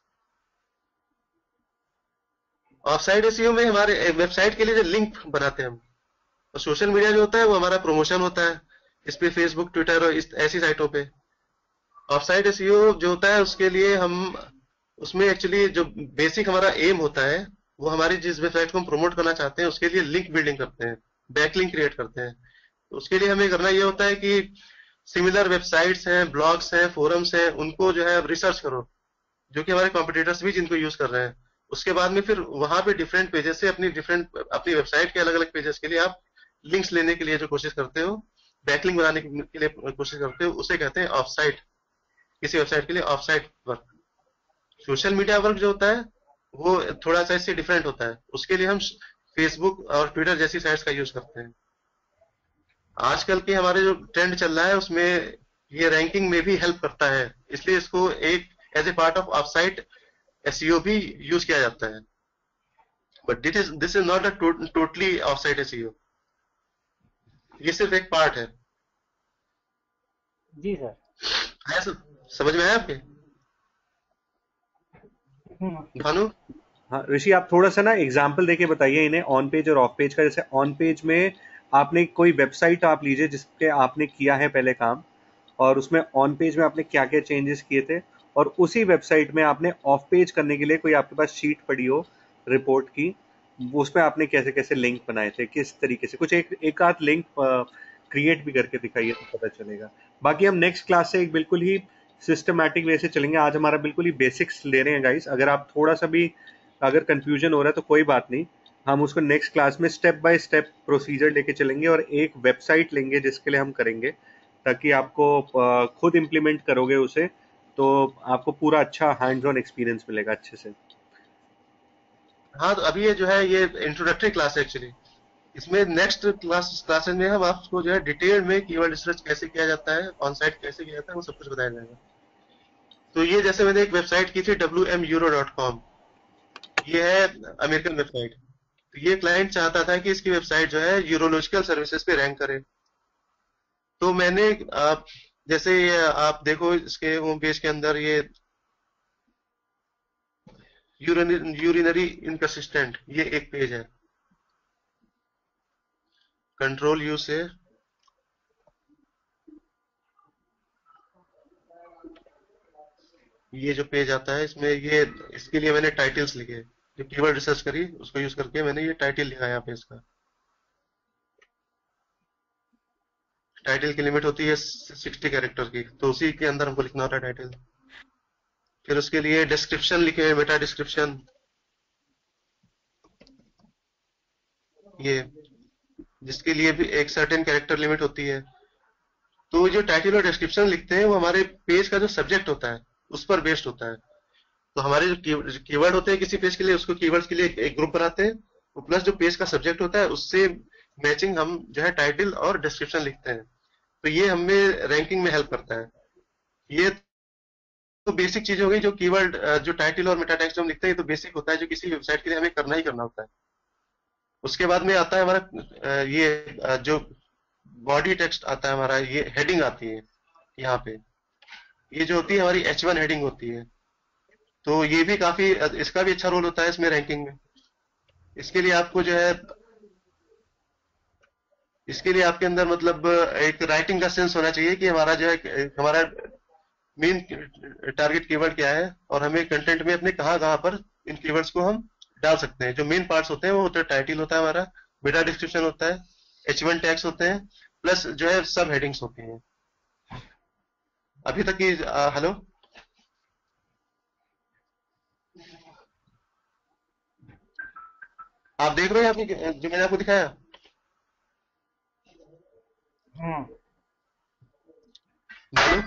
Off site SEO में हमारे वेबसाइट के लिए जो लिंक बनाते हैं हम, और सोशल मीडिया जो होता है वो हमारा प्रमोशन होता है, इस पे फेसबुक ट्विटर और इस ऐसी साइटों पे। ऑफ साइट एसईओ जो होता है उसके लिए हम उसमें एक्चुअली जो बेसिक हमारा एम होता है, वो हमारी जिस वेबसाइट को हम प्रमोट करना चाहते हैं उसके लिए लिंक बिल्डिंग करते हैं, बैकलिंक क्रिएट करते हैं। तो उसके लिए हमें करना ये होता है कि सिमिलर वेबसाइट्स हैं, ब्लॉग्स हैं, फोरम्स हैं, उनको जो है रिसर्च करो, जो कि हमारे कॉम्पिटिटर्स भी जिनको यूज कर रहे हैं। उसके बाद में फिर वहां पे डिफरेंट पेजेस से अपनी वेबसाइट के अलग अलग पेजेस के लिए आप लिंक्स लेने के लिए जो कोशिश करते हो, बैकलिंक बनाने के लिए कोशिश करते हो, उसे कहते हैं ऑफ साइट। किसी वेबसाइट के लिए off site work. Social media work जो होता है वो थोड़ा सा इससे डिफरेंट होता है, उसके लिए हम फेसबुक और ट्विटर जैसी साइट्स का यूज करते हैं। आजकल के हमारे जो ट्रेंड चल रहा है उसमें ये रैंकिंग में भी हेल्प करता है, इसलिए इसको एक as a part of off site SEO भी यूज किया जाता है। But this is not a totally off site SEO, ये सिर्फ एक पार्ट है। जी सर। समझ में आया आपके हम्म। भानु? हाँ ऋषि, आप थोड़ा सा ना एग्जाम्पल देके बताइए इन्हें ऑन पेज और ऑफ पेज का। जैसे ऑन पेज में आपने कोई वेबसाइट आप लीजिए जिसपे आपने किया है पहले काम, और उसमें ऑन पेज में आपने क्या क्या चेंजेस किए थे, और उसी वेबसाइट में आपने ऑफ पेज करने के लिए कोई आपके पास शीट पड़ी हो रिपोर्ट की, वो उसमें आपने कैसे कैसे लिंक बनाए थे, किस तरीके से। कुछ एक आध लिंक क्रिएट भी करके दिखाइए तो पता चलेगा। बाकी हम नेक्स्ट क्लास से एक बिल्कुल ही सिस्टमैटिक वे से चलेंगे। आज हमारा बिल्कुल ही बेसिक्स ले रहे हैं गाइस। अगर आप थोड़ा सा भी अगर कंफ्यूजन हो रहा है तो कोई बात नहीं, हम उसको नेक्स्ट क्लास में स्टेप बाय स्टेप प्रोसीजर लेके चलेंगे, और एक वेबसाइट लेंगे जिसके लिए हम करेंगे, ताकि आपको खुद इम्प्लीमेंट करोगे उसे तो आपको पूरा अच्छा हैंड्स ऑन एक्सपीरियंस मिलेगा अच्छे से। हाँ, तो अभी ये जो है ये इंट्रोडक्टरी क्लास है एक्चुअली। इसमें नेक्स्ट क्लासेस में हम आपको जो है डिटेल में कीवर्ड रिसर्च कैसे किया जाता है, ऑन साइट कैसे किया जाता है, वो सब कुछ बताया जाएगा। तो ये जैसे मैंने एक वेबसाइट की थी wmeuro.com, ये है अमेरिकन वेबसाइट। तो ये क्लाइंट चाहता था कि इसकी वेबसाइट जो है यूरोलॉजिकल सर्विसेज पे रैंक करे। तो मैंने जैसे ये आप देखो इसके होम पेज के अंदर ये यूरिनरी इनकंसिस्टेंट, ये एक पेज है। कंट्रोल यू से ये जो पेज आता है इसमें ये इसके लिए मैंने टाइटल्स लिखे, जो कीवर्ड रिसर्च करी उसको यूज करके मैंने ये टाइटल लिखा यहाँ पे। इसका टाइटल की लिमिट होती है 60 कैरेक्टर की, तो उसी के अंदर हमको लिखना होता है टाइटल। फिर उसके लिए डिस्क्रिप्शन लिखे, मेटा डिस्क्रिप्शन, ये जिसके लिए भी एक सर्टेन कैरेक्टर लिमिट होती है। तो जो टाइटल और डिस्क्रिप्शन लिखते हैं वो हमारे पेज का जो सब्जेक्ट होता है उस पर बेस्ड होता है। तो हमारे जो कीवर्ड होते हैं किसी पेज के लिए, उसको कीवर्ड्स के लिए एक ग्रुप बनाते हैं, प्लस जो पेज का सब्जेक्ट होता है उससे मैचिंग हम जो है टाइटल और डिस्क्रिप्शन लिखते हैं। तो ये हमें रैंकिंग में हेल्प करता है। ये तो बेसिक चीज हो गई। जो कीवर्ड जो टाइटल और मेटा टेक्स्ट हम लिखते हैं, तो बेसिक होता है जो किसी वेबसाइट के लिए हमें करना ही करना होता है। उसके बाद में आता है हमारा जो बॉडी टेक्स्ट आता है हमारा, ये हेडिंग आती है यहाँ पे। ये जो होती है हमारी H1 हेडिंग होती है। तो ये भी काफी इसका भी अच्छा रोल होता है इसमें रैंकिंग में। इसके लिए आपको जो है इसके लिए आपके अंदर मतलब एक राइटिंग का सेंस होना चाहिए कि हमारा जो है हमारा मेन टारगेट कीवर्ड क्या है, और हमें कंटेंट में अपने कहाँ कहाँ पर इन कीवर्ड्स को हम डाल सकते हैं। जो मेन पार्ट्स होते हैं वो होता है टाइटल होता है हमारा, मेटा डिस्क्रिप्शन होता है, H1 टैग्स होते हैं, प्लस जो है सब हेडिंग्स होती हैं। अभी तक की हेलो आप देख रहे हैं आपकी जो मैंने आपको दिखाया? हम्म। मालूम?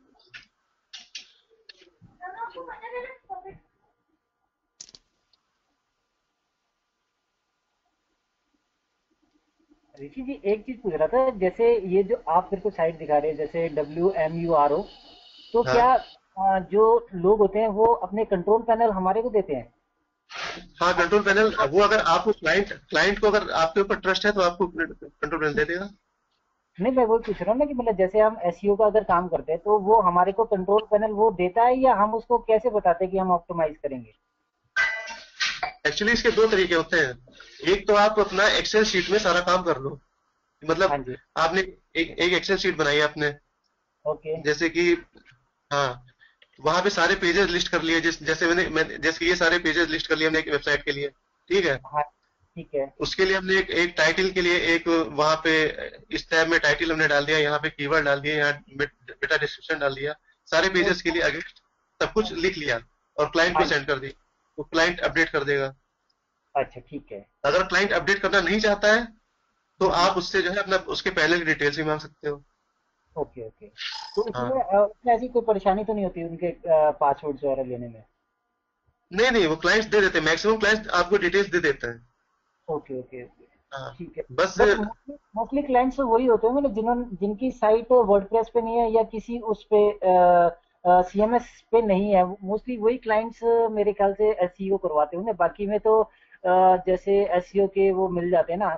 ऋषि जी एक चीज पूछ रहा था, जैसे ये जो आप मेरे को साइट दिखा रहे हैं जैसे WMURO, तो क्या हाँ जो लोग होते हैं वो अपने कंट्रोल पैनल हमारे को देते हैं? हाँ, कंट्रोल पैनल वो अगर आपको क्लाइंट क्लाइंट को अगर आपके ऊपर ट्रस्ट है तो आपको कंट्रोल पैनल दे देगा। नहीं, मैं वो पूछ रहा हूँ ना कि मतलब जैसे हम एसईओ का अगर काम करते हैं तो वो हमारे को कंट्रोल पैनल वो देता है, या हम उसको कैसे बताते हैं कि हम ऑप्टिमाइज करेंगे? एक्चुअली इसके दो तरीके होते हैं। एक तो आप अपना एक्सेल शीट में सारा काम कर लो, हाँ मतलब जी। आपने एक एक्सेल शीट बनाई आपने, ओके। जैसे कि हाँ, वहां पे सारे पेजेस लिस्ट कर लिए, जैसे जैसे ये सारे पेजेस लिस्ट कर लिए हमने एक वेबसाइट के लिए, ठीक है। हाँ, ठीक है। उसके लिए हमने एक टाइटल के लिए एक वहां पे इस टैब में टाइटल हमने डाल दिया, यहाँ पे कीवर्ड डाल दिया, यहाँ बेटा डिस्क्रिप्शन डाल दिया, सारे तो पेजेस के लिए आगे सब कुछ लिख लिया और क्लाइंट को हाँ, सेंड कर दी। वो क्लाइंट अपडेट कर देगा। अच्छा ठीक है। अगर क्लाइंट अपडेट करना नहीं चाहता है तो हम्म। आप उससे जो है अपना उसके पैनल की डिटेल्स भी मांग सकते हो। Okay okay. तो इसमें हाँ, इसमें ऐसी कोई परेशानी तो नहीं होती उनके पासवर्ड्स वगैरह लेने में? नहीं नहीं, वो क्लाइंट्स दे देते हैं, मैक्सिमम क्लाइंट्स आपको डिटेल्स दे देते हैं। Okay okay okay. हाँ, ठीक है। बस। बट मोस्टली मोस्टली क्लाइंट्स तो वही होते होंगे ना जिनकी साइट वर्डप्रेस पे नहीं है या किसी उस पे CMS पे नहीं है, मोस्टली वही क्लाइंट्स मेरे ख्याल से एसईओ करवाते होंगे। बाकी में तो जैसे एसईओ के वो मिल जाते हैं ना,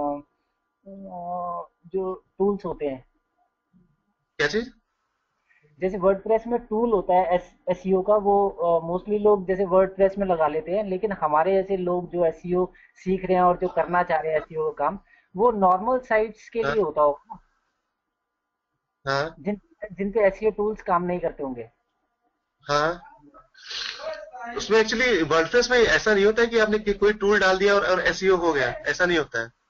जो टूल्स होते हैं। क्या चीज? जैसे वर्डप्रेस में टूल होता है एसईओ का, वो मोस्टली लोग जैसे वर्डप्रेस में लगा लेते हैं, लेकिन हमारे जैसे लोग जो एसईओ सीख रहे हैं और जो करना चाह रहे हैं एसईओ का काम, वो नॉर्मल साइट्स के हाँ लिए होता होगा ना, हाँ जिन जिन पे एसईओ टूल्स काम नहीं करते होंगे। हाँ, उसमें एक्चुअली वर्डप्रेस में ऐसा नहीं होता है कि आपने कोई टूल डाल दिया और एसईओ हो गया, ऐसा नहीं होता है।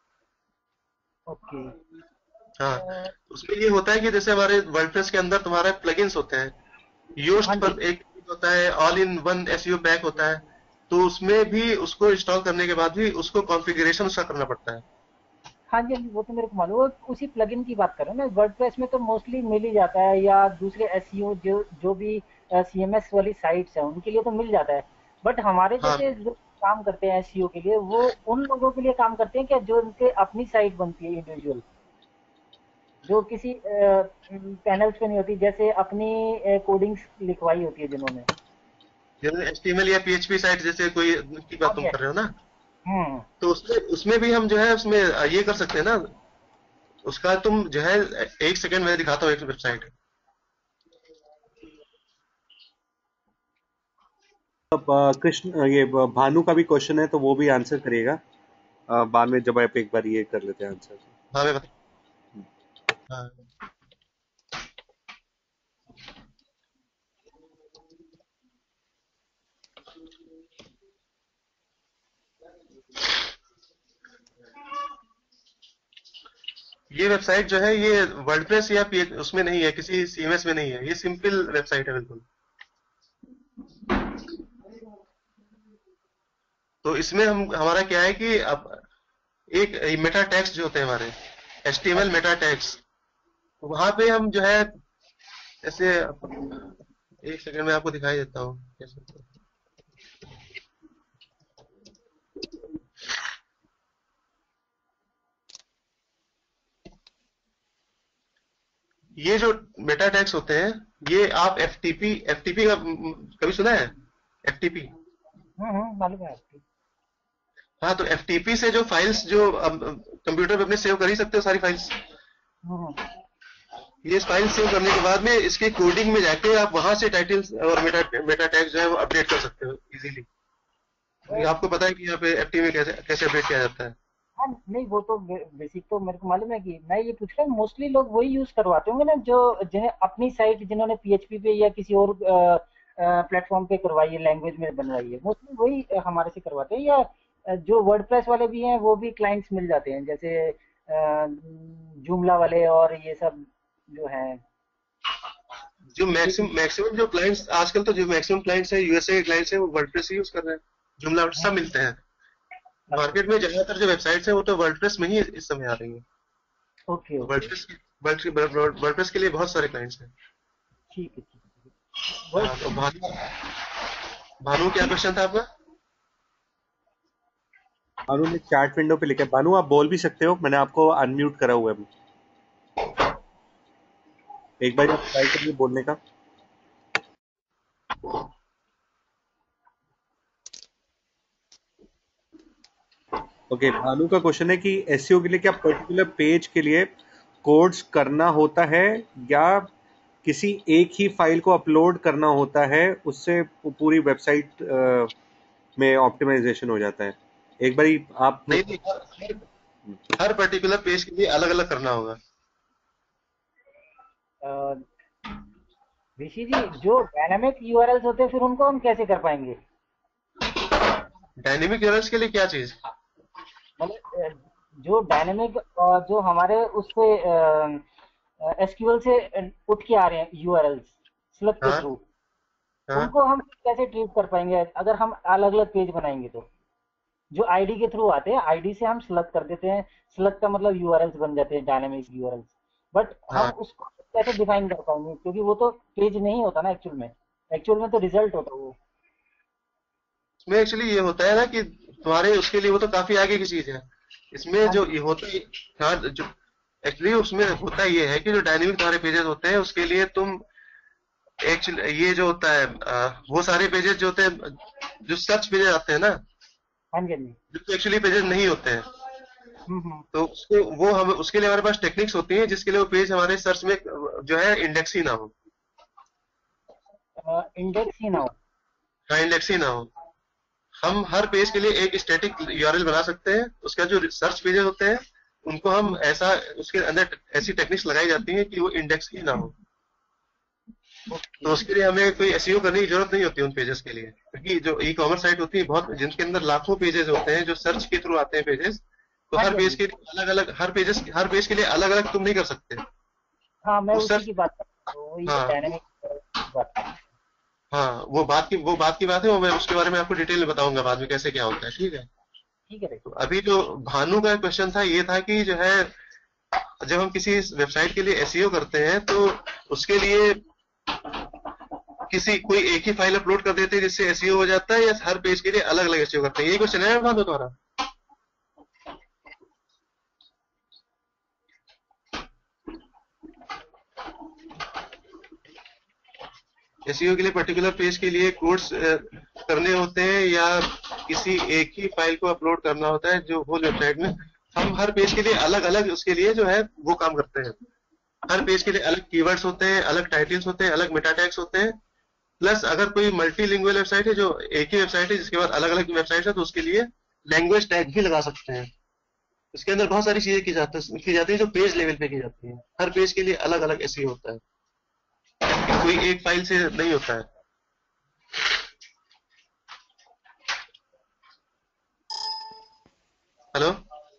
ओके। हाँ, उसमें ये होता है कि जैसे हमारे वर्डप्रेस के अंदर तुम्हारे प्लगइन्स होते हैं, योस्ट हाँ जी। पर एक होता है, all in one SEO pack होता है, तो उसमें भी उसको इंस्टॉल करने के बाद भी उसको कॉन्फ़िगरेशन उसका करना पड़ता है। हाँ जी, हाँ जी, वो तो मेरे को मालूम है, वो उसी प्लगइन की बात कर रहा हूँ ना। वर्डप्रेस में तो मोस्टली मिल ही जाता है, या दूसरे एसईओ जो जो भी सीएमएस वाली साइट्स हैं उनके लिए तो मिल जाता है। बट हमारे हाँ जैसे जो काम करते हैं एसईओ के लिए, वो उन लोगों के लिए काम करते हैं क्या जो उनके अपनी साइट बनती है इंडिविजुअल, जो किसी पैनल्स पे नहीं होती, जैसे अपनी कोडिंग्स लिखवाई होती है जिन्होंने? जैसे एचटीएमएल या पीएचपी साइट जैसे कोई की हाँ बात जी, तुम हाँ कर रहे हो जी। ना, हम्म। तो उसमें उसमें भी हम जो है उसमें ये कर सकते हैं ना, उसका तुम जो है एक सेकंड में दिखाता हूँ एक वेबसाइट। अब कृष्ण ये भानु का भी क्वेश्चन है तो वो भी आंसर करिएगा बाद में, जब आप एक बार ये कर लेते हैं आंसर। हाँ मैं बता, हाँ, ये वेबसाइट जो है ये वर्डप्रेस या उसमें नहीं है, किसी सीएमएस में नहीं है, ये सिंपल वेबसाइट है बिल्कुल। तो इसमें हम हमारा क्या है कि अब एक मेटा टैग्स जो होते हैं हमारे, एचटीएमएल अच्छा। मेटा टैग्स, वहां पे हम जो है ऐसे, एक सेकंड में आपको दिखाई देता हूँ कैसे। ये जो मेटा टैग्स होते हैं, ये आप एफटीपी का कभी सुना है? एफटीपी, मालूम है आपकी। हाँ, तो एफटीपी से जो फाइल्स जो कंप्यूटर पे अपने सेव कर ही सकते हो सारी फाइल्स। हम्म। ये फाइल सेव करने के बाद में इसके कोडिंग में जाके आप वहां से टाइटल्स और मेटा टैग्स जो है वो अपडेट कर सकते हो इजीली। आपको पता है कि यहाँ पे एफटीपी कैसे कैसे अपडेट किया जाता है। हाँ, नहीं वो तो बेसिक तो मेरे को मालूम है। कि मैं ये पूछ रहा हूँ मोस्टली लोग वही यूज करवाते होंगे ना, जो जिन्हें अपनी साइट जिन्होंने पीएचपी पे या किसी और प्लेटफॉर्म पे करवाई है, लैंग्वेज में बनवाई है, मोस्टली वही हमारे से करवाते हैं। या जो वर्डप्रेस वाले भी हैं वो भी क्लाइंट्स मिल जाते हैं, जैसे जूमला वाले और ये सब जो हैं? जो ये- मैक्सिमम जो क्लाइंट्स आजकल, तो जो मैक्सिमम क्लाइंट्स है यूएसए के क्लाइंट्स है वो वर्डप्रेस यूज कर रहे हैं, जुमला सब हाँ, मिलते हैं। मार्केट में ज्यादातर जो वेबसाइट्स है वो तो वर्डप्रेस में ही इस समय आ रही है। ओके ओके, वर्डप्रेस के लिए बहुत सारे क्लाइंट्स हैं। ठीक है ठीक है हाँ, तो वर्ड भानु भानु क्या क्वेश्चन था आपका? भानु ने चैट विंडो पे लिखा है। भानु आप बोल भी सकते हो, मैंने आपको अनम्यूट करा हुआ है। एक बार आप ट्राई करिए बोलने का। ओके, भानु का क्वेश्चन है कि एसईओ के लिए क्या पर्टिकुलर पेज के लिए कोड्स करना होता है या किसी एक ही फाइल को अपलोड करना होता है, उससे पूरी वेबसाइट में ऑप्टिमाइजेशन हो जाता है? एक बारी आप नहीं नहीं, हर पर्टिकुलर पेज के लिए अलग अलग करना होगा। ऋषि जी, जो डायनामिक यूआरएल्स होते हैं फिर उनको हम कैसे कर पाएंगे? डायनेमिक यूआरएल्स के लिए क्या चीज? मतलब जो डायनेमिक जो हमारे उससे एसक्यूएल से उठ के आ रहे हैं यूआरएल्स स्लग के हाँ थ्रू, हाँ उनको हम कैसे ट्रीट कर पाएंगे अगर हम अलग अलग पेज बनाएंगे? तो जो आईडी के थ्रू आते हैं, आईडी से हम सेलेक्ट कर देते हैं, सेलेक्ट का मतलब यूआरएल्स बन जाते हैं डायनामिक यूआरएल्स, बट हम हाँ, उसको कैसे डिफाइन कर पाएंगे? क्योंकि वो तो पेज नहीं होता ना एक्चुअल में तो रिजल्ट होता है वो। इसमें एक्चुअली ये होता है ना कि तुम्हारे उसके लिए वो तो काफी आगे की चीज है। इसमें हाँ जो जी, ये होता है, हाँ, जो एक्चुअली उसमें होता ये है कि जो डायनेमिक तुम्हारे पेजेस होते हैं उसके लिए तुम एक्चुअली ये जो होता है वो सारे पेजेस जो होते हैं, जो सर्च पेजेस आते हैं ना, हाँ जी, हाँ जी। जो एक्चुअली पेजेस नहीं होते हैं, हम्म। तो उसको वो हम उसके लिए हमारे पास टेक्निक्स होती हैं जिसके लिए वो पेज हमारे सर्च में जो है इंडेक्स ही ना हो। इंडेक्स ही ना हो। हाँ, इंडेक्स ही ना हो। हम हर पेज के लिए एक स्टैटिक यूआरएल बना सकते हैं। उसका जो सर्च पेजेस होते हैं उनको हम हम्म, ऐसा उसके अंदर ऐसी टेक्निक्स लगाई जाती हैं कि वो इंडेक्स ही ना हो। ओके। तो उसके लिए हमें कोई एसईओ करने की जरूरत नहीं होती उन पेजेस के लिए, क्योंकि जो ई कॉमर्स साइट होती है बहुत, जिनके अंदर लाखों पेजेस होते हैं जो सर्च के थ्रू आते हैं पेजेस, तो हाँ हर जी, हाँ पेज जी। के लिए अलग अलग, हर पेज के लिए अलग अलग तुम नहीं कर सकते। हाँ, मैं वो उसी सर्च, की बात कर रहा हूँ, वही हाँ डायनेमिक की बात कर रहा हाँ, वो बात की बात है, वो मैं उसके बारे में आपको डिटेल में बताऊंगा बाद में कैसे क्या होता है, ठीक है। हूँ। ठीक है तो भाई। अभी जो भानु का क्वेश्चन था ये था कि जो है जब हम किसी वेबसाइट के लिए एसईओ करते हैं तो उसके लिए किसी कोई एक ही फाइल अपलोड कर देते हैं जिससे एसईओ हो जाता है, या हर पेज के लिए अलग अलग एसईओ करते हैं? यही क्वेश्चन है भानु तुम्हारा? एसईओ के लिए पर्टिकुलर पेज के लिए कोड्स करने होते हैं या किसी एक ही फाइल को अपलोड करना होता है जो होल वेबसाइट में? हम हर पेज के लिए अलग अलग उसके लिए जो है वो काम करते हैं। हर पेज के लिए अलग कीवर्ड्स होते हैं, अलग टाइटल्स होते हैं, अलग मेटा टैग्स होते हैं। प्लस अगर कोई मल्टीलिंगुअल वेबसाइट है जो एक ही वेबसाइट है जिसके बाद अलग अलग वेबसाइट है, तो उसके लिए लैंग्वेज टैग भी लगा सकते हैं। उसके अंदर बहुत सारी चीजें की जाती है जो पेज लेवल पे की जाती है। हर पेज के लिए अलग अलग ऐसे होता है, कोई एक फाइल से नहीं होता है। हेलो,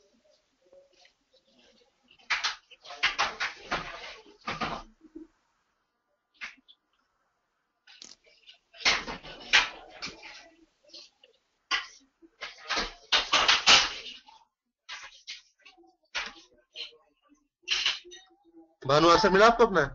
भानु आंसर मिला आपको अपना?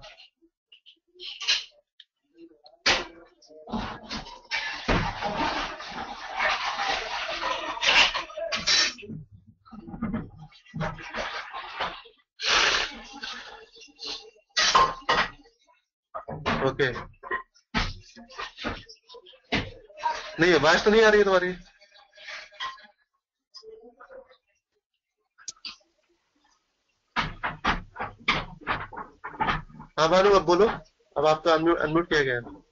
ओके, नहीं आवाज तो नहीं आ रही है तुम्हारी। हाँ भानु अब बोलो, अब आपका अनम्यूट अनम्यूट किया गया है।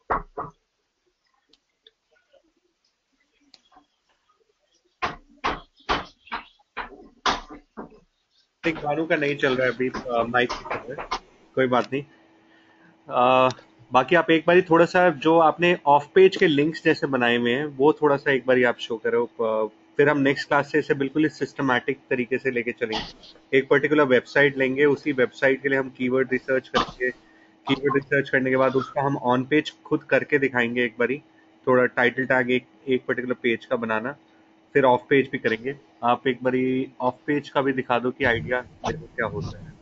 एक भानु का नहीं चल रहा है अभी, माइक की तरफ है, कोई बात नहीं। अ, बाकी आप एक बारी थोड़ा सा जो आपने ऑफ पेज के लिंक्स जैसे बनाए हुए हैं वो थोड़ा सा एक बारी आप शो करो। फिर हम नेक्स्ट क्लास से इसे बिल्कुल ही सिस्टमैटिक तरीके से लेके चलेंगे। एक पर्टिकुलर वेबसाइट लेंगे, उसी वेबसाइट के लिए हम कीवर्ड रिसर्च करेंगे। कीवर्ड रिसर्च करने के बाद उसका हम ऑन पेज खुद करके दिखाएंगे एक बारी, थोड़ा टाइटल टैग एक एक पर्टिकुलर पेज का बनाना। फिर ऑफ पेज भी करेंगे। आप एक बारी ऑफ पेज का भी दिखा दो कि आइडिया क्या होता है।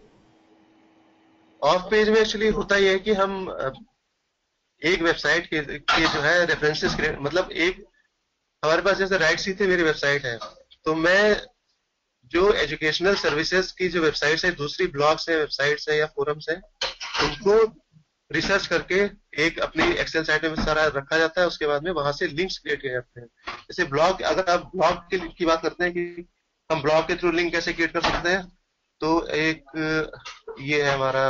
ऑफ पेज में एक्चुअली होता ही है कि हम एक वेबसाइट के जो है रेफरेंसेस मतलब एक हमारे पास जैसे राइट सी थे मेरी वेबसाइट है, तो मैं जो एजुकेशनल सर्विसेज की जो वेबसाइट्स है, दूसरी ब्लॉग्स है, वेबसाइट्स है या फोरम्स है, उनको रिसर्च करके एक अपनी एक्सेल साइट में सारा रखा जाता है। उसके बाद में वहां से लिंक्स क्रिएट किए जाते हैं। जैसे ब्लॉग, अगर आप ब्लॉग की बात करते हैं कि हम ब्लॉग के थ्रू लिंक कैसे क्रिएट कर सकते हैं, तो एक ये है हमारा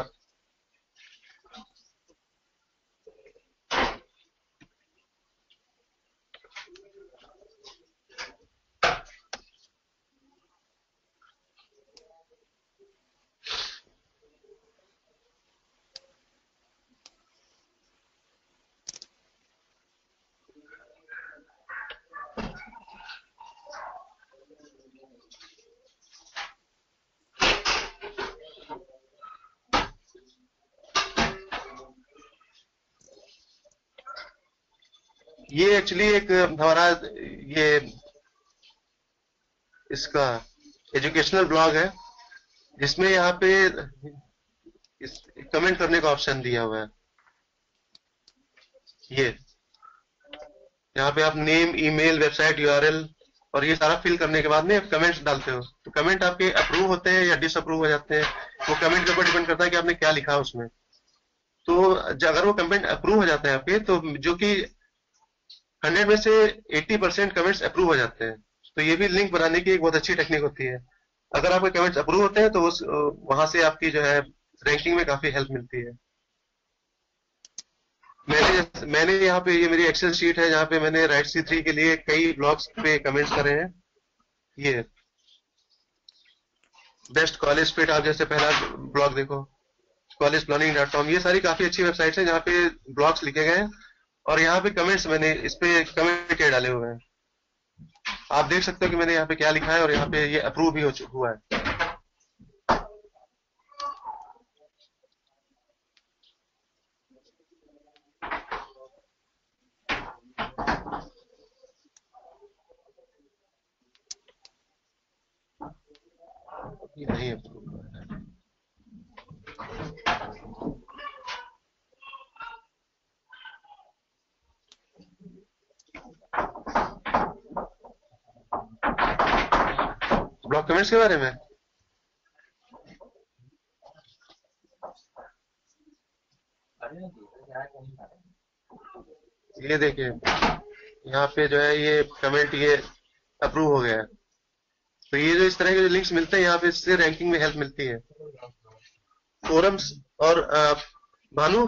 ये एक्चुअली एक हमारा ये इसका एजुकेशनल ब्लॉग है, जिसमें यहाँ पे इस कमेंट करने का ऑप्शन दिया हुआ है। ये यहाँ पे आप नेम, ईमेल, वेबसाइट यूआरएल और ये सारा फिल करने के बाद में आप कमेंट्स डालते हो, तो कमेंट आपके अप्रूव होते हैं या डिसअप्रूव हो जाते हैं। वो कमेंट के ऊपर डिपेंड करता है कि आपने क्या लिखा उसमें। तो अगर वो कमेंट अप्रूव हो जाते हैं आपके, तो जो कि 100 में से 80% कमेंट्स अप्रूव हो जाते हैं, तो ये भी लिंक बनाने की एक बहुत अच्छी टेक्निक होती है। अगर आपके कमेंट्स अप्रूव होते हैं तो उस वहां से आपकी जो है रैंकिंग में काफी हेल्प मिलती है। मैंने यहाँ पे ये मेरी एक्सेल शीट है जहाँ पे मैंने राइट C3 के लिए कई ब्लॉग्स पे कमेंट्स करे हैं। ये बेस्ट कॉलेज फिट, आप जैसे पहला ब्लॉग देखो, collegeplanning.com, ये सारी काफी अच्छी वेबसाइट्स हैं जहाँ पे ब्लॉग्स लिखे गए हैं और यहाँ पे कमेंट्स मैंने इस पे कमेंट किए डाले हुए हैं। आप देख सकते हो कि मैंने यहाँ पे क्या लिखा है और यहाँ पे ये अप्रूव भी हुआ है। ये नहीं अप्रूव हुआ है। ब्लॉग कमेंट्स के बारे में ये देखिए, यहाँ पे जो है ये कमेंट ये अप्रूव हो गया है। तो ये जो इस तरह के जो लिंक्स मिलते हैं यहाँ पे, इससे रैंकिंग में हेल्प मिलती है। फोरम्स और भानु,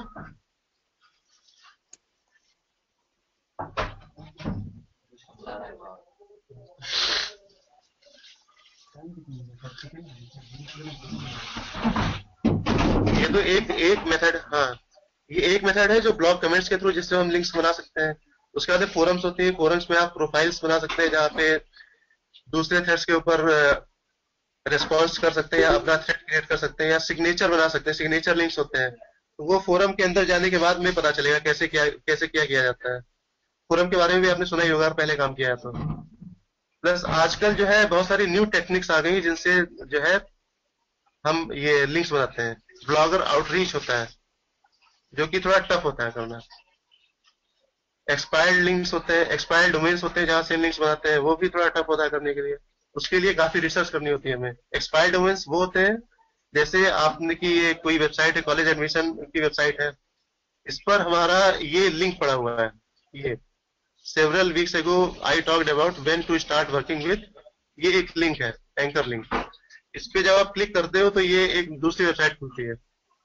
ये तो एक मेथड, हाँ ये एक मेथड है जो ब्लॉग कमेंट्स के थ्रू जिससे हम लिंक्स बना सकते हैं। उसके बाद फोरम्स होती है, फोरम्स में आप प्रोफाइल्स बना सकते हैं जहाँ पे दूसरे थ्रेड्स के ऊपर रिस्पॉन्स कर सकते हैं या अपना थ्रेड क्रिएट कर सकते हैं या सिग्नेचर बना सकते हैं, सिग्नेचर लिंक्स होते हैं। तो वो फोरम के अंदर जाने के बाद में पता चलेगा कैसे क्या किया जाता है। फोरम के बारे में भी आपने सुना ही होगा, पहले काम किया है तो। प्लस आजकल जो है बहुत सारी न्यू टेक्निक्स आ गई जिनसे जो है हम ये लिंक्स बनाते हैं। ब्लॉगर आउटरीच होता है जो कि थोड़ा टफ होता है करना। एक्सपायर्ड लिंक्स होते हैं, एक्सपायर्ड डोमेन्स होते हैं जहां से लिंक्स बनाते हैं, वो भी थोड़ा टफ होता है करने के लिए। उसके लिए काफी रिसर्च करनी होती है हमें। एक्सपायर्ड डोमेन्स वो होते हैं जैसे आपने की ये कोई वेबसाइट है, कॉलेज एडमिशन की वेबसाइट है, इस पर हमारा ये लिंक पड़ा हुआ है। ये several weeks ago I talked about when to start working with, ये एक लिंक है, एंकर लिंक। इस पे जब आप क्लिक करते हो तो ये एक दूसरी वेबसाइट खुलती है।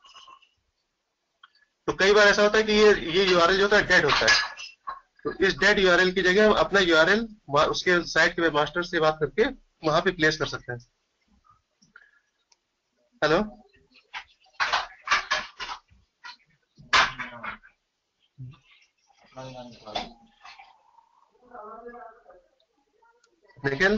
तो कई बार ऐसा होता है कि ये यूआरएल जो होता है डेड होता है, तो इस डेड यूआरएल की जगह हम अपना यूआरएल उसके साइट के वेबमास्टर से बात करके वहां पे प्लेस कर सकते हैं। हेलो, निखिल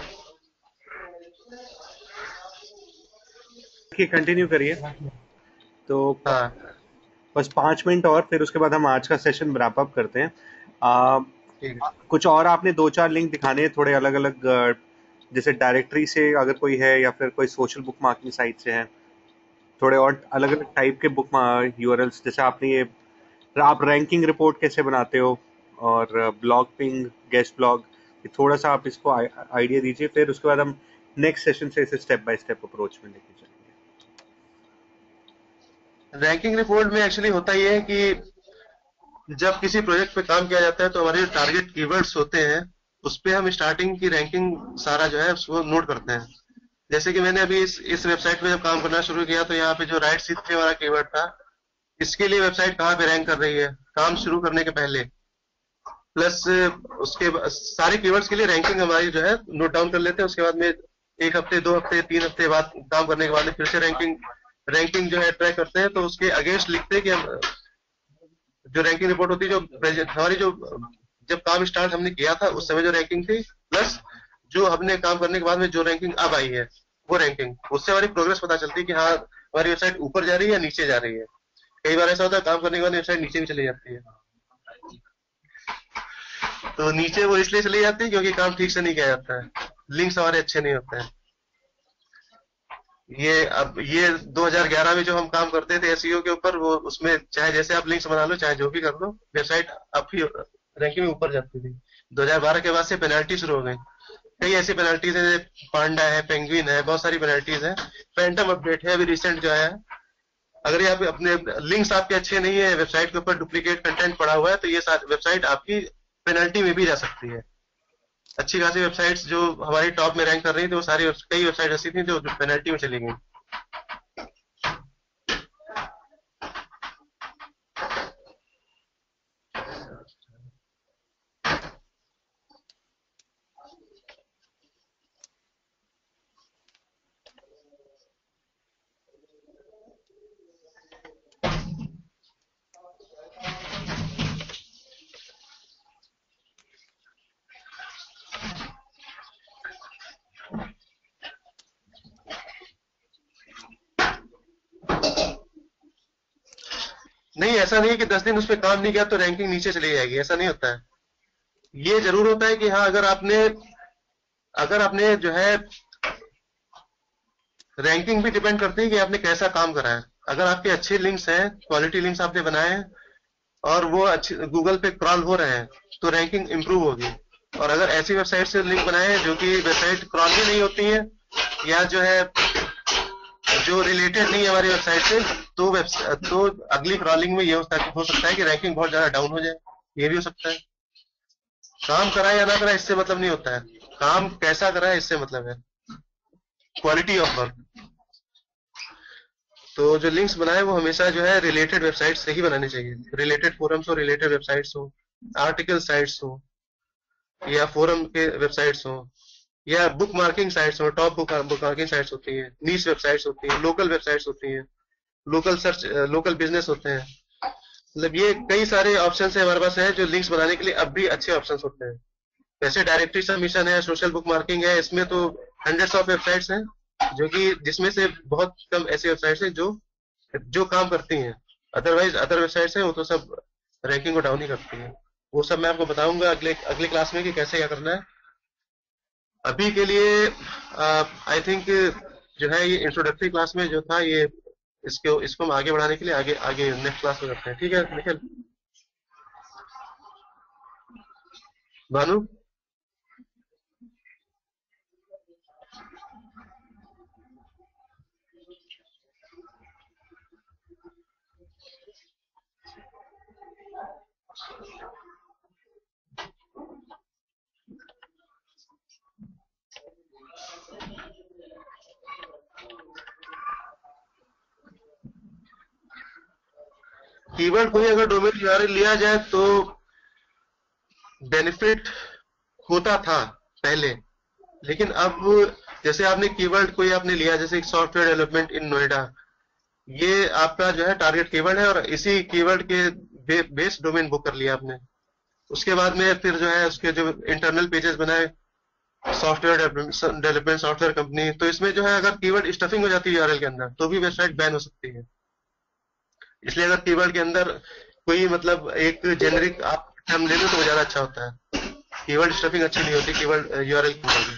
कंटिन्यू करिए। तो हाँ बस 5 मिनट और, फिर उसके बाद हम आज का सेशन रैप अप करते हैं। ठीक है। कुछ और आपने 2-4 लिंक दिखाने हैं थोड़े अलग अलग, जैसे डायरेक्टरी से अगर कोई है या फिर कोई सोशल बुक मार्किंग साइट से है, थोड़े और अलग अलग टाइप के बुक यूआरएल्स, जैसे आपने ये आप रैंकिंग रिपोर्ट कैसे बनाते हो और ब्लॉग पिंग, गेस्ट ब्लॉग, थोड़ा सा आप इसको आइडिया दीजिए, फिर उसके बाद हम नेक्स्ट सेशन से इसे स्टेप बाय स्टेप अप्रोच में लेके चलेंगे। रैंकिंग रिपोर्ट में एक्चुअली होता ये है कि जब किसी प्रोजेक्ट पे काम किया जाता है तो हमारे जो टारगेट कीवर्ड्स होते हैं उस पे हम स्टार्टिंग की रैंकिंग सारा जो है उसको नोट करते हैं। जैसे कि मैंने अभी इस वेबसाइट पे जब काम करना शुरू किया तो यहाँ पे जो राइट C3 वाला कीवर्ड था, इसके लिए वेबसाइट कहाँ पे रैंक कर रही है काम शुरू करने के पहले, प्लस उसके सारे कीवर्ड्स के लिए रैंकिंग हमारी जो है नोट डाउन कर लेते हैं। उसके बाद में 1 हफ्ते 2 हफ्ते 3 हफ्ते बाद काम करने के बाद में फिर से रैंकिंग जो है ट्रैक करते हैं। तो उसके अगेंस्ट लिखते हैं कि हम जो रैंकिंग रिपोर्ट होती है, जो हमारी जो जब काम स्टार्ट हमने किया था उस समय जो रैंकिंग थी, प्लस जो हमने काम करने के बाद में जो रैंकिंग अब आई है वो रैंकिंग, उससे हमारी प्रोग्रेस पता चलती है कि हाँ हमारी वेबसाइट ऊपर जा रही है या नीचे जा रही है। कई बार ऐसा होता है काम करने के बाद वेबसाइट नीचे भी चली जाती है। तो नीचे वो इसलिए चली जाती है क्योंकि काम ठीक से नहीं किया जाता है, लिंक्स हमारे अच्छे नहीं होते हैं। ये 2011 में जो हम काम करते थे एसईओ के ऊपर, वो उसमें चाहे जैसे आप लिंक्स बना लो चाहे जो भी कर लो, वेबसाइट आपकी रैंकिंग में ऊपर जाती थी। 2012 के बाद से पेनल्टी शुरू हो गई। कई ऐसी पेनल्टीज है, पांडा है, पेंगुइन है, बहुत सारी पेनल्टीज है। फैंटम अपडेट है अभी रिसेंट जो है। अगर ये आप अपने लिंक्स आपके अच्छे नहीं है, वेबसाइट के ऊपर डुप्लीकेट कंटेंट पड़ा हुआ है, तो ये वेबसाइट आपकी पेनल्टी में भी जा सकती है। अच्छी खासी वेबसाइट्स जो हमारी टॉप में रैंक कर रही थी, वो सारी कई वेबसाइट ऐसी थी जो पेनल्टी में चली गई। नहीं, ऐसा नहीं है कि 10 दिन उस पर काम नहीं किया तो रैंकिंग नीचे चली जाएगी, ऐसा नहीं होता है। ये जरूर होता है कि हाँ अगर आपने जो है रैंकिंग भी डिपेंड करती है कि आपने कैसा काम करा है। अगर आपके अच्छे लिंक्स हैं, क्वालिटी लिंक्स आपने बनाए हैं और वो अच्छे गूगल पे क्रॉल हो रहे हैं, तो रैंकिंग इंप्रूव होगी। और अगर ऐसी वेबसाइट से लिंक बनाए हैं जो कि वेबसाइट क्रॉल भी नहीं होती है या जो है जो रिलेटेड नहीं है हमारी वेबसाइट से, तो अगली क्रॉलिंग में ये हो सकता है कि रैंकिंग बहुत ज्यादा डाउन हो जाए। ये भी हो सकता है। काम करा या ना करा इससे मतलब नहीं होता है, काम कैसा करा है इससे मतलब है, क्वालिटी ऑफ वर्क। तो जो लिंक्स बनाए वो हमेशा जो है रिलेटेड वेबसाइट से ही बनाने चाहिए। रिलेटेड फोरम्स हो, रिलेटेड वेबसाइट्स हो, आर्टिकल साइट्स हो या फोरम के वेबसाइट्स हो या बुक मार्किंग साइट्स हो। टॉप बुक मार्किंग साइट्स होती है, नीश वेबसाइट्स होती है, लोकल वेबसाइट्स होती है, लोकल सर्च लोकल बिजनेस होते हैं। मतलब ये कई सारे ऑप्शन है हमारे पास है जो लिंक्स बनाने के लिए अब भी अच्छे ऑप्शन होते हैं। वैसे डायरेक्टरी सबमिशन है, सोशल बुक मार्किंग है, इसमें तो हंड्रेड्स ऑफ वेबसाइट्स हैं जो कि जिसमें से बहुत कम ऐसी वेबसाइट्स हैं जो काम करती हैं। अदरवाइज अदर वेबसाइट्स हैं वो तो सब रैंकिंग को डाउन ही करती हैं। वो सब मैं आपको बताऊंगा अगले क्लास में कि कैसे क्या करना है। अभी के लिए आई थिंक जो है ये इंट्रोडक्टरी क्लास में जो था ये इसको हम आगे बढ़ाने के लिए आगे नेक्स्ट क्लास में करते हैं। ठीक है निखिल? भानु? कीवर्ड कोई अगर डोमेन यूआरएल लिया जाए तो बेनिफिट होता था पहले, लेकिन अब जैसे आपने कीवर्ड कोई आपने लिया, जैसे सॉफ्टवेयर डेवलपमेंट इन नोएडा, ये आपका जो है टारगेट कीवर्ड है और इसी कीवर्ड के बेस डोमेन बुक कर लिया आपने। उसके बाद में फिर जो है उसके जो इंटरनल पेजेस बनाए, सॉफ्टवेयर डेवलपमेंट सॉफ्टवेयर कंपनी, तो इसमें जो है अगर कीवर्ड स्टफिंग हो जाती है यूआरएल के अंदर तो भी वेबसाइट बैन हो सकती है। इसलिए अगर कीवर्ड के अंदर कोई मतलब एक जेनरिक आप टर्म ले लो तो वो ज्यादा अच्छा होता है। कीवर्ड स्टफिंग अच्छी नहीं होती कीवर्ड यूआरएल की।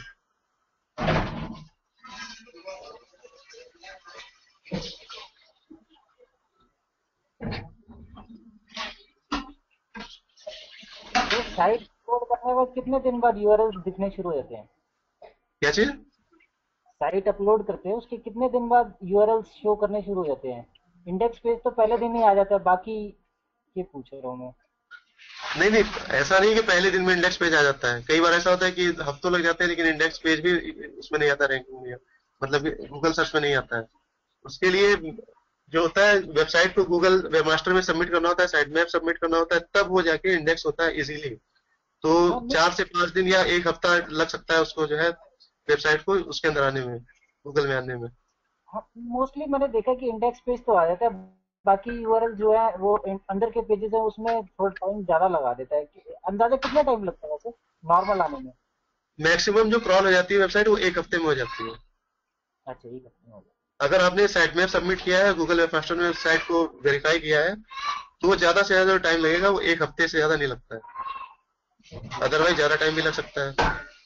तो साइट अपलोड करने के बाद कितने दिन बाद यूआरएल दिखने शुरू हो जाते हैं? क्या चीज? साइट अपलोड करते हैं उसके कितने दिन बाद यूआरएल शो करने शुरू हो जाते हैं? इंडेक्स पेज तो पहले दिन ही आ जाता है, बाकी ये पूछ रहा हूँ मैं। नहीं नहीं, ऐसा नहीं कि पहले दिन में इंडेक्स पेज आ जाता है। कई बार ऐसा होता है कि हफ्तों लग जाते हैं लेकिन इंडेक्स पेज भी उसमें नहीं आता, रैंकिंग में, मतलब गूगल सर्च में नहीं आता है। उसके लिए जो होता है, वेबसाइट को गूगल वेबमास्टर में सबमिट करना होता है, साइट मैप सबमिट करना होता है, तब वो जाके इंडेक्स होता है इजीली। तो हाँ 4 से 5 दिन या एक हफ्ता लग सकता है उसको, जो है वेबसाइट को उसके अंदर आने में, गूगल में आने में। मोस्टली मैंने देखा कि इंडेक्स पेज तो आ जाता है, बाकी यूआरएल जो है वो अंदर के पेजेस है उसमें थोड़ा टाइम ज्यादा लगा देता है। अंदाजा कितना टाइम लगता है वैसे नॉर्मल आने में? मैक्सिमम जो क्रॉल हो जाती है वेबसाइट वो एक हफ्ते में हो जाती है। अच्छा, एक हफ्ते में हो गया। अगर आपने साइट मैप सबमिट किया है, गूगल वेबमास्टर में साइट को वेरीफाई किया है, तो वो ज्यादा से ज्यादा टाइम लगेगा, वो एक हफ्ते से ज्यादा नहीं लगता है। अदरवाइज ज्यादा टाइम भी लग सकता है।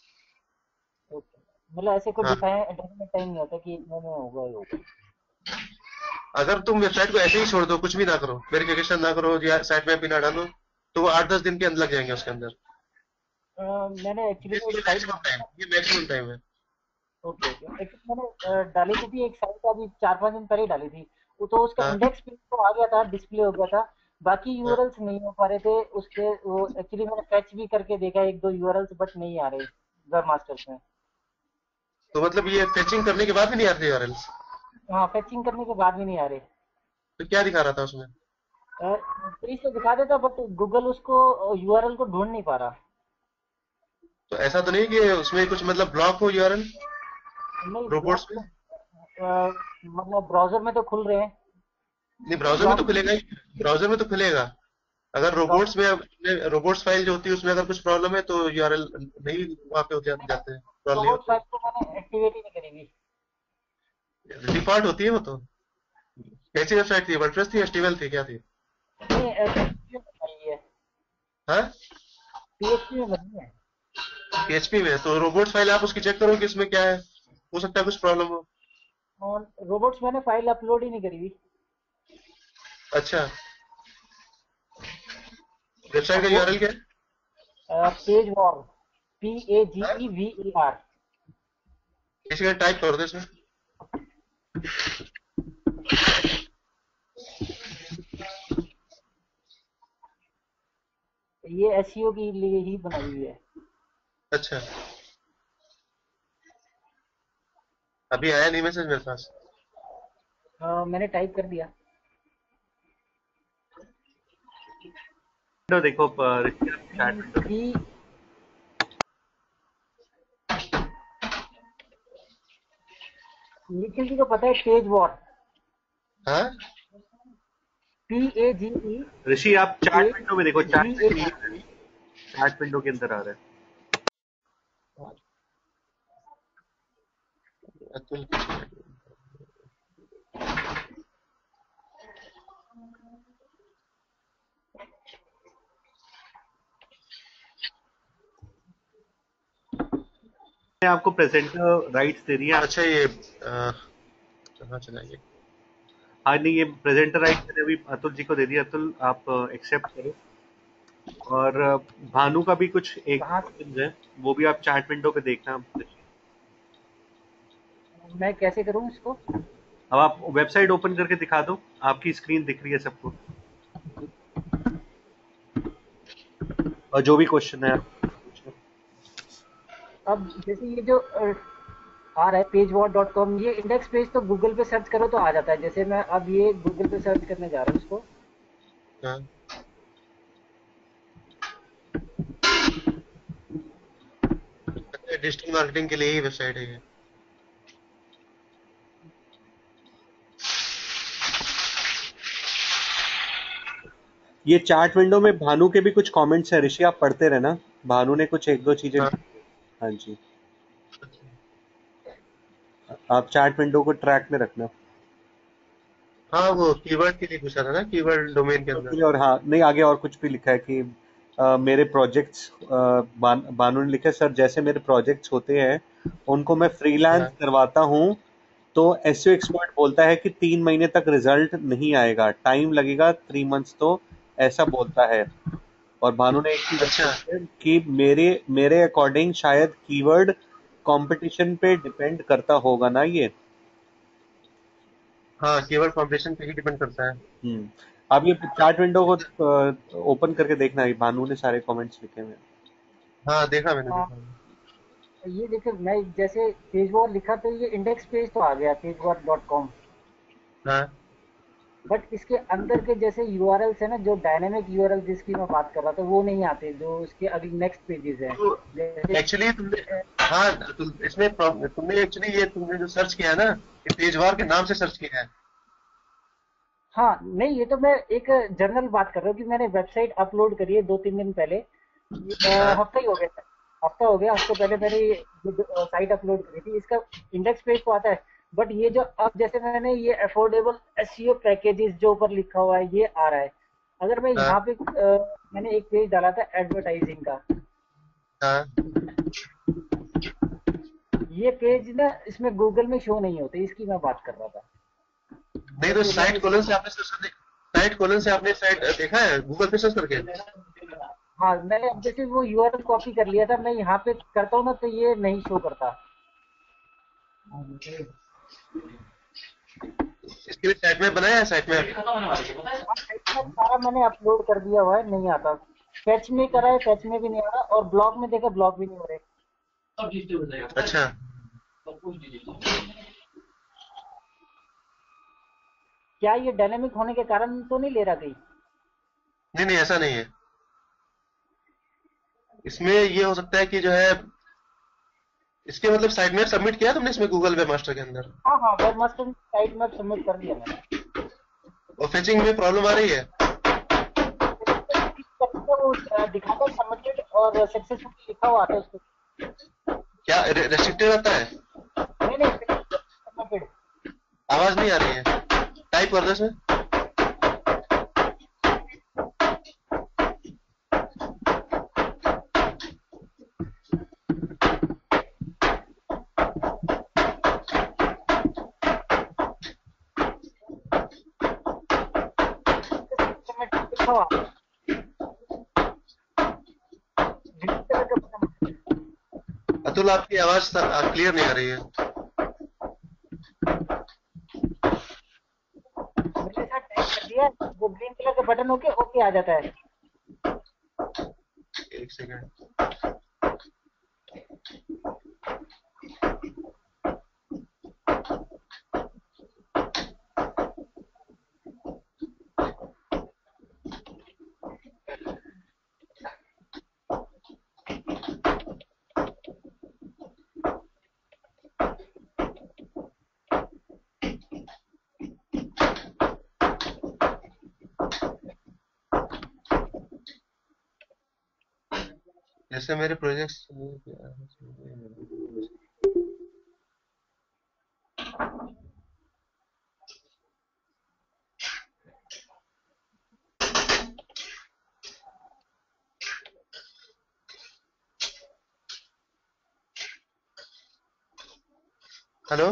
ओके, मतलब ऐसे कोई हाँ, डिफाइनेट टाइम नहीं होता कि इतने में होगा ही होगा। अगर तुम वेबसाइट को ऐसे ही छोड़ दो, कुछ भी ना करो, वेरिफिकेशन ना करो या साइट मैप भी ना डालो, तो वो 8-10 दिन के अंदर लग जाएंगे उसके अंदर। मैंने एक्चुअली में एक ये साइट मैक्सिमम टाइम, ये मैक्सिमम टाइम है। ओके ओके, एक्चुअली मैंने डाली तो थी एक साइट, अभी 4-5 दिन पहले ही डाली थी। वो तो उसका हाँ इंडेक्स पेज तो आ गया था, डिस्प्ले हो गया था, बाकी हाँ। यूआरएल्स नहीं हो पा रहे थे उसके। वो एक्चुअली मैंने फैच भी करके देखा एक दो यूआरएल्स, बट नहीं आ रहे वेब मास्टर्स में। तो मतलब ये फेचिंग करने के बाद भी नहीं आते यूआरएल्स? हाँ, फैचिंग करने के बाद भी नहीं आ रहे। तो क्या दिखा रहा था उसमें? पेज तो दिखा देता बट गूगल उसको यूआरएल को ढूंढ नहीं पा रहा। तो ऐसा तो नहीं कि उसमें कुछ मतलब ब्लॉक हो यूआरएल नहीं, रोबोट्स ब्लॉक में? तो मतलब ब्राउजर में तो खुल रहे हैं। नहीं, ब्राउजर में तो ब्लॉक खुलेगा ही, ब्राउजर में तो खुलेगा। अगर ब्राउजर रोबोट्स में, रोबोट्स फाइल जो होती है उसमें अगर कुछ प्रॉब्लम है तो यूआरएल नहीं वहां पे जाते हैं, क्रॉल नहीं रोबोट होते। फाइल को मैंने एक्टिवेट ही नहीं करी हुई। डिफॉल्ट होती है वो तो। कैसी वेबसाइट थी, वर्डप्रेस थी, एचटीएमएल थी, क्या थी? नहीं, PHP में बनाई है। हाँ, PHP में बनी है। पीएचपी में। तो रोबोट्स फाइल आप उसकी चेक करो कि इसमें क्या है, हो सकता है कुछ प्रॉब्लम हो। और रोबोट्स मैंने फाइल अपलोड ही नहीं करी हुई। अच्छा, वेबसाइट का अब वो यूआरएल क्या है? पेज वॉर, हाँ? PAGEVER। किसी का टाइप कर दो इसमें। ये एसईओ के लिए ही बनाई हुई है। अच्छा, अभी आया नहीं मैसेज मेरे पास। मैंने टाइप कर दिया। विंडो देखो ऋषि, आप चैट विंडो कि निखिल जी को पता है पेज वॉर? हाँ, PAGE ऋषि, आप चैट विंडो में देखो, चैट VAR। चैट विंडो के अंदर आ रहा है। अतुल। मैंने आपको प्रेजेंटर राइट्स दे दिए। अच्छा, ये कहाँ चला ये? हाँ नहीं, ये प्रेजेंटर राइट्स मैंने अभी अतुल जी को दे दिया। अतुल, आप एक्सेप्ट करो। और भानु का भी कुछ एक कहाँ क्वेश्चन है, वो भी आप चैट विंडो पे देखना। मैं कैसे करूँ इसको? अब आप वेबसाइट ओपन करके दिखा दो, आपकी स्क्रीन दिख रही है सबको, और जो भी क्वेश्चन है आप पूछो। अब जैसे ये जो आ रहा है pagewar.com, ये इंडेक्स पेज तो गूगल पे सर्च करो तो आ जाता है। जैसे मैं अब ये गूगल पे सर्च करने जा रहा हूँ इसको। हाँ, डिजिटल मार्केटिंग के लिए ही वेबसाइट है ये। ये चैट विंडो में भानु के भी कुछ कमेंट्स हैं ऋषि, आप पढ़ते रहना। भानु ने कुछ एक दो चीजें हाँ, लिखी हैं। हाँ जी, आप चैट विंडो को ट्रैक में रखना। हाँ, वो कीवर्ड के लिए पूछा था ना, कीवर्ड डोमेन के अंदर। और हाँ नहीं, आगे और कुछ भी लिखा है कि मेरे प्रोजेक्ट्स बानू ने लिखा सर जैसे मेरे प्रोजेक्ट्स होते हैं उनको मैं फ्रीलांस हाँ करवाता हूँ तो एसईओ एक्सपर्ट बोलता है कि 3 महीने तक रिजल्ट नहीं आएगा, टाइम लगेगा 3 मंथ्स, तो ऐसा बोलता है। और भानु ने एक चीज और अच्छा। बोली है कि मेरे मेरे अकॉर्डिंग शायद कीवर्ड कंपटीशन पे डिपेंड करता होगा ना ये। हाँ, केवल कंपटीशन पे ही डिपेंड करता है। हम्म। आप ये चैट विंडो को ओपन करके देखना, ये भानु ने सारे कमेंट्स लिखे हुए हैं। हाँ, देखा मैंने, हाँ, देखा मैंने। ये देखिए मैं जैसे पेज वॉर लिखा तो ये इंडेक्स पेज तो आ गया pagewar.com, हाँ बट इसके अंदर के जैसे यूआरएल्स है ना, जो डायनेमिक यूआरएल जिसकी मैं बात कर रहा था वो नहीं आते, जो उसके अगली नेक्स्ट पेजेस हैं तो जैसे। एक्चुअली तुमने, हाँ, इसमें तुमने एक्चुअली ये तुमने जो सर्च किया है ना, ये पेजवार के नाम से सर्च किया है। हाँ नहीं, ये तो मैं एक जनरल बात कर रहा हूँ कि मैंने वेबसाइट अपलोड करी है 2-3 दिन पहले। हाँ हफ्ता ही हो गया, हफ्ता हो गया, हफ्ते पहले मैंने साइट अपलोड करी थी, इसका इंडेक्स पेज तो आता है। बट ये जो अब जैसे मैंने ये अफोर्डेबल एसईओ पैकेजेस जो ऊपर लिखा हुआ है ये आ रहा है। अगर मैं हाँ यहाँ पे मैंने एक पेज डाला था एडवर्टाइजिंग का, हाँ। ये पेज ना इसमें गूगल में शो नहीं होते, इसकी मैं बात कर रहा था। नहीं तो जैसे साइट मैंने कॉलन से आपने सर्च कर, साइट कॉलन से आपने साइट देखा है गूगल पे सर्च करके? हाँ, मैंने अब जैसे वो यूआरएल कॉपी कर लिया था, मैं यहाँ पे करता हूँ ना तो ये नहीं शो करता। इसके लिए साइट में बनाया है, साइट में? हाँ, इसमें सारा मैंने अपलोड कर दिया हुआ है, नहीं आता। फैच में करा है, फैच में भी नहीं आ रहा, और ब्लॉग में देखा ब्लॉग भी नहीं हो रहे। अच्छा। क्या ये डायनेमिक होने के कारण तो नहीं ले रहा कहीं? नहीं नहीं, ऐसा नहीं है। इसमें ये हो सकता है कि जो है, इसके मतलब साइट में सबमिट किया तुमने इसमें गूगल वेब मास्टर के अंदर, हाँ हाँ, वेब मास्टर साइट में सबमिट कर दिया मैंने। और फेचिंग में प्रॉब्लम आ रही है? वो दिखाता है सबमिटेड और सक्सेसफुल लिखा हुआ आता है उसको। क्या रेस्ट्रिक्टेड आता है? नहीं नहीं, सबमिटेड। आवाज नहीं आ रही है, टाइप कर दो इसमें। सबमिटेड लिखा हुआ ग्रीन कलर का बटन। अतुल, आपकी आवाज क्लियर नहीं आ रही है। मैंने ऐसा टाइप कर दिया, वो ग्रीन कलर का बटन होके ओके आ जाता है। एक सेकंड। जैसे मेरे प्रोजेक्ट्स, हेलो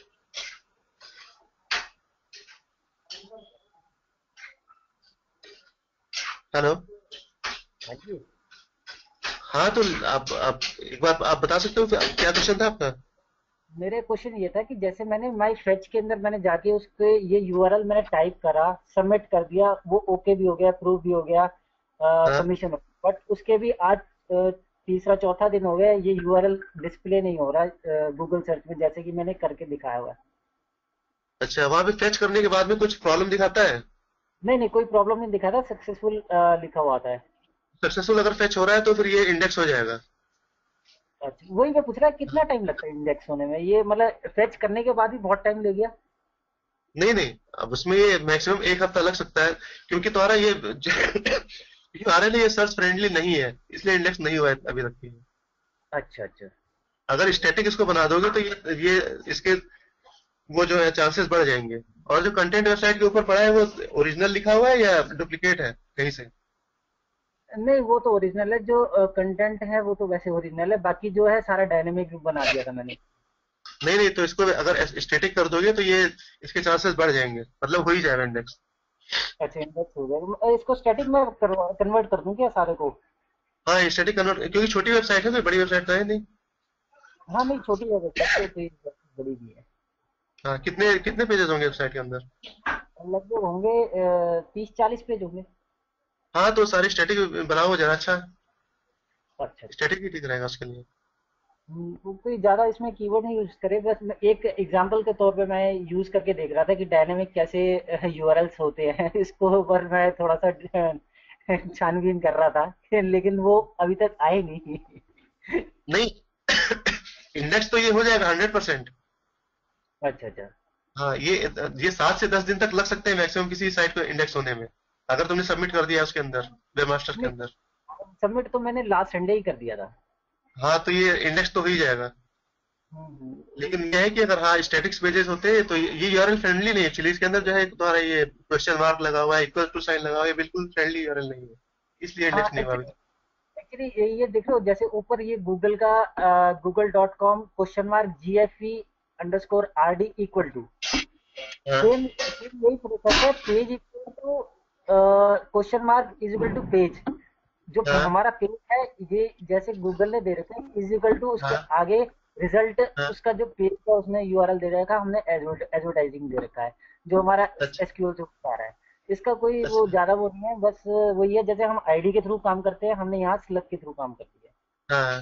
हेलो। हाँ जी। हाँ, तो आप एक बार आप बता सकते हो क्या क्वेश्चन था आपका? मेरे क्वेश्चन ये था कि जैसे मैंने माई फेच के अंदर मैंने जाके उसके ये यूआरएल मैंने टाइप करा, सबमिट कर दिया, वो ओके भी हो गया, अप्रूव भी हो गया, हाँ। सबमिशन हो गया, बट उसके भी आज तीसरा चौथा दिन हो गया, ये यूआरएल डिस्प्ले नहीं हो रहा गूगल सर्च में, जैसे कि मैंने करके दिखाया हुआ है। अच्छा, वहां पे फेच करने के बाद में कुछ प्रॉब्लम दिखाता है? नहीं नहीं, कोई प्रॉब्लम नहीं दिखा था, सक्सेसफुल लिखा हुआ आता है। सक्सेसफुल अगर फेच हो रहा है तो फिर ये इंडेक्स हो जाएगा। अच्छा, वही मैं पूछ रहा कितना टाइम लगता है इंडेक्स होने में, ये मतलब फेच करने के बाद ही बहुत टाइम ले गया। नहीं नहीं, अब उसमें ये मैक्सिमम एक हफ्ता लग सकता है, क्योंकि तुम्हारा ये यूआरएल ये सर्च फ्रेंडली नहीं है, इसलिए इंडेक्स नहीं हुआ है अभी तक की। अच्छा अच्छा। अगर स्टैटिक इसको बना दोगे तो ये इसके वो जो है चांसेस बढ़ जाएंगे। और जो कंटेंट वेबसाइट के ऊपर पड़ा है वो ओरिजिनल लिखा हुआ है या डुप्लीकेट है कहीं से? नहीं वो तो ओरिजिनल है, जो कंटेंट है वो तो वैसे ओरिजिनल है, बाकी जो है सारा डायनेमिक बना दिया था मैंने। नहीं नहीं, तो इसको अगर स्टैटिक कर दोगे तो ये इसके चांसेस बढ़ जाएंगे, मतलब हो ही जाएगा इंडेक्स। अच्छा इंडेक्स हो गया, इसको स्टैटिक में कन्वर्ट कर दूं क्या सारे को? हाँ स्टैटिक कन्वर्ट, क्योंकि छोटी वेबसाइट है, कोई बड़ी वेबसाइट तो है नहीं। हाँ नहीं छोटी है वेबसाइट तो कोई बड़ी भी है। हाँ, कितने कितने पेजेस होंगे वेबसाइट के अंदर? लगभग होंगे 30-40 पेज होंगे। हाँ तो सारी स्टैटिक बनाओ जरा, अच्छा अच्छा अच्छा। स्टैटिक ही ठीक रहेगा उसके लिए। वो कोई ज्यादा इसमें कीवर्ड नहीं यूज करे, बस मैं एक एग्जांपल के तौर पे मैं यूज करके देख रहा था कि डायनेमिक कैसे यूआरएल्स होते हैं इसको पर मैं थोड़ा सा छानबीन कर रहा था लेकिन वो अभी तक आए नहीं। नहीं इंडेक्स तो ये हो जाएगा 100%। अच्छा अच्छा। हाँ ये 7 से 10 दिन तक लग सकते हैं मैक्सिमम किसी साइट को इंडेक्स होने में, अगर तुमने सबमिट कर दिया उसके अंदर, वेबमास्टर के नहीं अंदर। सबमिट तो मैंने लास्ट संडे ही कर दिया था। हाँ तो ये इंडेक्स तो हो ही जाएगा। लेकिन ये है कि अगर हाँ स्टैटिक्स पेजेस होते हैं तो ये यूआरएल फ्रेंडली नहीं है एक्चुअली, इसके अंदर जो है तुम्हारा ये क्वेश्चन मार्क लगा हुआ है, इक्वल टू साइन लगा हुआ है, ये बिल्कुल फ्रेंडली यूआरएल नहीं है, इसलिए हाँ इंडेक्स नहीं हुआ अभी तक। एक्चुअली ये देख लो, जैसे ऊपर ये गूगल का google.com?RD इक्वल टू, हाँ सेम सेम यही प्रोसेस है, page equal to is equal to page. जो हाँ हमारा पेज है ये जैसे गूगल ने दे रखा है इज इक्वल टू उसके हाँ आगे रिजल्ट, हाँ। उसका जो पेज का उसने यूआरएल दे रखा है, हमने एडवर्टाइजिंग दे रखा है जो हमारा अच्छा एसक्यूएल से आ रहा है। इसका कोई वो अच्छा। ज्यादा वो नहीं है, बस वही है जैसे हम आईडी के थ्रू काम करते हैं, हमने यहाँ स्लग के थ्रू काम कर दिया हाँ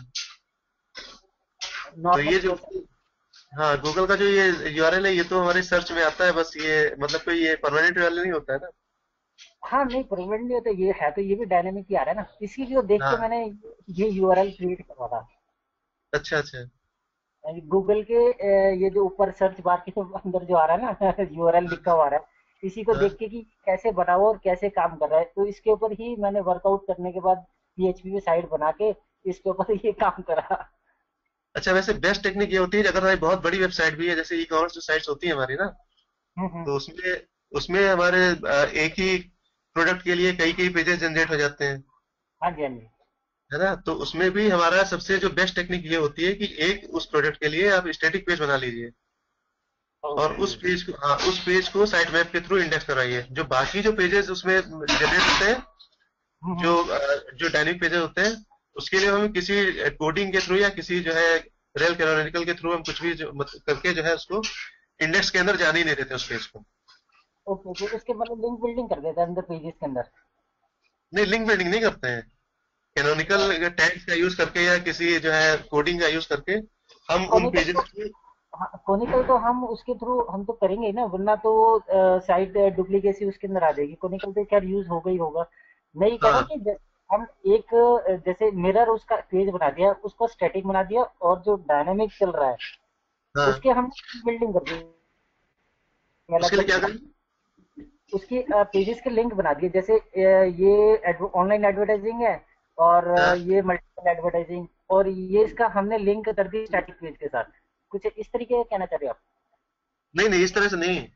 तो नॉर्मल ये जो, प्रोसेस। हाँ गूगल का जो ये यूआरएल है ये तो हमारे सर्च में आता है बस, ये मतलब कोई ये परमानेंट यूआरएल नहीं होता है ना। हाँ नहीं प्रोवेंट नहीं होता, ये है तो ये भी डायनेमिक ही आ रहा है ना, इसी को देख के हाँ मैंने ये यूआरएल क्रिएट करा था। अच्छा अच्छा। गूगल के ये जो ऊपर सर्च बार के अंदर जो आ रहा है ना यूआरएल लिखा हुआ आ रहा है, इसी को हाँ देख के कि कैसे बना हुआ और कैसे काम कर रहा है, तो इसके ऊपर ही मैंने वर्कआउट करने के बाद पीएचपी पे साइट बना के इसके ऊपर ये काम करा। अच्छा, वैसे बेस्ट टेक्निक ये होती है अगर हमारी बहुत बड़ी वेबसाइट भी है, जैसे ई कॉमर्स जो साइट्स होती है हमारी ना, हम्म। तो उसमें उसमें हमारे एक ही प्रोडक्ट के लिए कई कई पेजेस जनरेट हो जाते हैं, हाँ जी हाँ जी। है ना। तो उसमें भी हमारा सबसे जो बेस्ट टेक्निक ये होती है कि एक उस प्रोडक्ट के लिए आप स्टैटिक पेज बना लीजिए, और ओके। उस पेज को, हाँ उस पेज को साइट मैप के थ्रू इंडेक्स कराइए। जो बाकी जो पेजेस उसमें जनरेट होते हैं, जो हम्म। जो डायनेमिक पेजेस होते हैं, उसके लिए हम किसी कोडिंग के थ्रू या किसी जो है रेल कैनोनिकल के थ्रू हम कुछ भी जो करके जो है उसको इंडेक्स के अंदर जाने ही नहीं देते उस पेज को। ओके ओके, उसके मतलब लिंक बिल्डिंग कर देता है अंदर पेजेस के अंदर। नहीं, लिंक बिल्डिंग नहीं करते हैं, कैनोनिकल टैग्स का यूज करके या किसी जो है कोडिंग का यूज करके हम उन कोनिकल तो, पेजेस को। हाँ कोनिकल तो हम उसके थ्रू हम तो करेंगे ही ना, वरना तो साइट डुप्लीकेसी उसके अंदर आ जाएगी। कोनिकल तो खैर यूज होगा ही होगा। मैं ये कह रहा हूँ हाँ कि हम एक जैसे मिरर उसका पेज बना दिया, उसको स्टैटिक बना दिया, और जो डायनामिक चल रहा है हाँ, उसके हम बिल्डिंग कर दी अलग उसके लिए अलग क्या पेज, करें? उसकी पेजेस के लिंक बना दिए, जैसे ये ऑनलाइन एडवर्टाइजिंग है, और हाँ ये मल्टीपल एडवर्टाइजिंग, और ये इसका हमने लिंक कर दी स्टैटिक पेज के साथ। कुछ इस तरीके का कहना चाह रहे हो आप? नहीं नहीं, इस तरह से नहीं।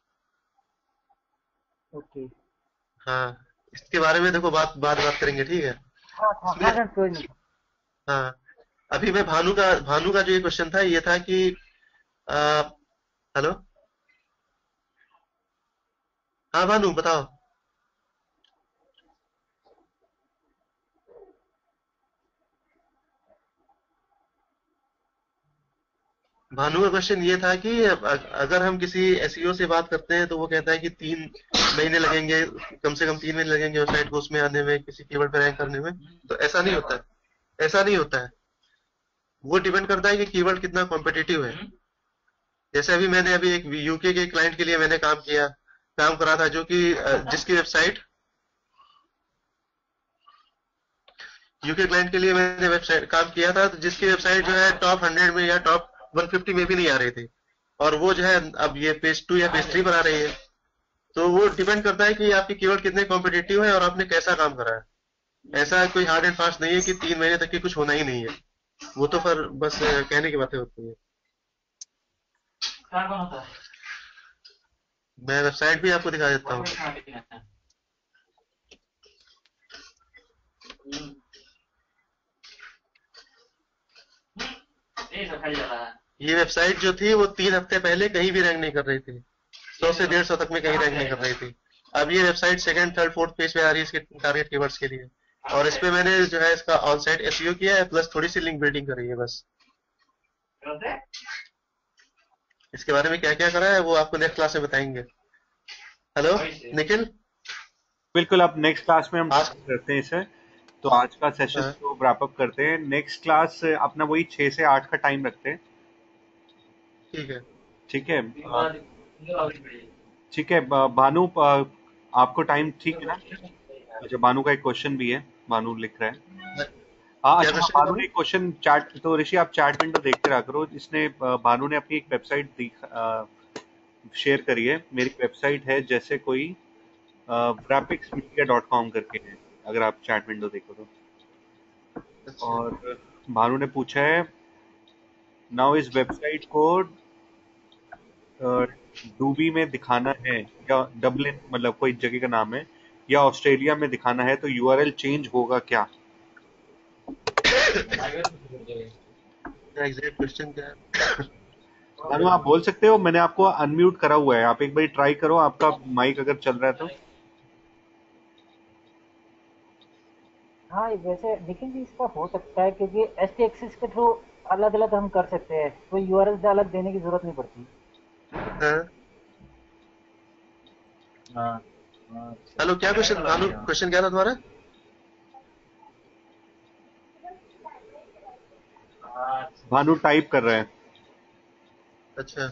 ओके। हाँ, इसके बारे में देखो बात करेंगे, ठीक है। हाँ हाँ इसमें, हाँ हाँ, कोई नहीं। हाँ अभी मैं भानु का जो ये क्वेश्चन था ये था कि आ, हेलो, हाँ भानु बताओ। भानु का क्वेश्चन ये था कि अगर हम किसी एसईओ से बात करते हैं तो वो कहता है कि 3 महीने लगेंगे, कम से कम 3 महीने लगेंगे वेबसाइट को उसमें आने में, किसी कीवर्ड पे रैंक करने में। तो ऐसा नहीं होता है, ऐसा नहीं होता है। वो डिपेंड करता है कि कीवर्ड कितना कॉम्पिटिटिव है। जैसे मैंने अभी एक यूके के क्लाइंट के लिए मैंने काम करा था, जो कि जिसकी वेबसाइट, यूके क्लाइंट के लिए मैंने वेबसाइट काम किया था, तो जिसकी वेबसाइट जो है टॉप 100 में या टॉप 150 में भी नहीं आ रही थी, और वो जो है अब ये पेज 2 या पेज 3 पर आ रही है। तो वो डिपेंड करता है कि आपकी कीवर्ड कितने कॉम्पिटिटिव है और आपने कैसा काम करा है। ऐसा कोई हार्ड एंड फास्ट नहीं है कि 3 महीने तक की कुछ होना ही नहीं है, वो तो फिर बस कहने की बातें होती है। मैं वेबसाइट भी आपको दिखा देता हूँ। ये वेबसाइट जो थी वो 3 हफ्ते पहले कहीं भी रैंक नहीं कर रही थी, 100 से 150 तक में कहीं रैंक नहीं कर रही थी। अब ये website second third fourth page पे आ रही है इसके टारगेट कीवर्ड्स के लिए, और इस पे मैंने जो है इसका ऑन साइट एसईओ किया है, प्लस थोड़ी सी लिंक बिल्डिंग करी है बस। इसके बारे में क्या क्या करा है वो आपको नेक्स्ट क्लास में बताएंगे। हेलो निखिल, बिल्कुल, अब नेक्स्ट क्लास में हम आज करते हैं इसे। तो आज का सेशन हाँ, को रैप अप करते हैं। नेक्स्ट क्लास अपना वही 6 से 8 का टाइम रखते हैं। ठीक है। ठीक है ठीक है भानु, आपको टाइम ठीक है ना? अच्छा, भानु का एक क्वेश्चन भी है, भानु लिख रहा है। क्या अच्छा, क्वेश्चन है भानु ने एक क्वेश्चन चैट, तो ऋषि आप चैट विंडो देखते रहा करो। इसने भानु ने अपनी एक वेबसाइट शेयर करी है। मेरी वेबसाइट है जैसे कोई graphicsmedia.com करके है, अगर आप चैट विंडो देखो तो। अच्छा, और भानु ने पूछा है, नाउ इस वेबसाइट को डूबी में दिखाना है या डबलिन, मतलब कोई जगह का नाम है, या ऑस्ट्रेलिया में दिखाना है, तो यूआरएल चेंज होगा क्या? एग्जैक्ट क्वेश्चन क्या है? भानु आप बोल सकते हो, मैंने आपको अनम्यूट करा हुआ है, आप एक बार ट्राई करो, आपका माइक अगर चल रहा है तो। हाँ, वैसे निखिल जी इसका हो सकता है, क्योंकि एस टी एक्सिस के थ्रू अलग अलग हम कर सकते हैं, कोई यूआरएल अलग देने की जरूरत नहीं पड़ती। हाँ, हाँ, हेलो क्या क्वेश्चन, भानु क्वेश्चन क्या था तुम्हारा? भानु टाइप कर रहे हैं। अच्छा,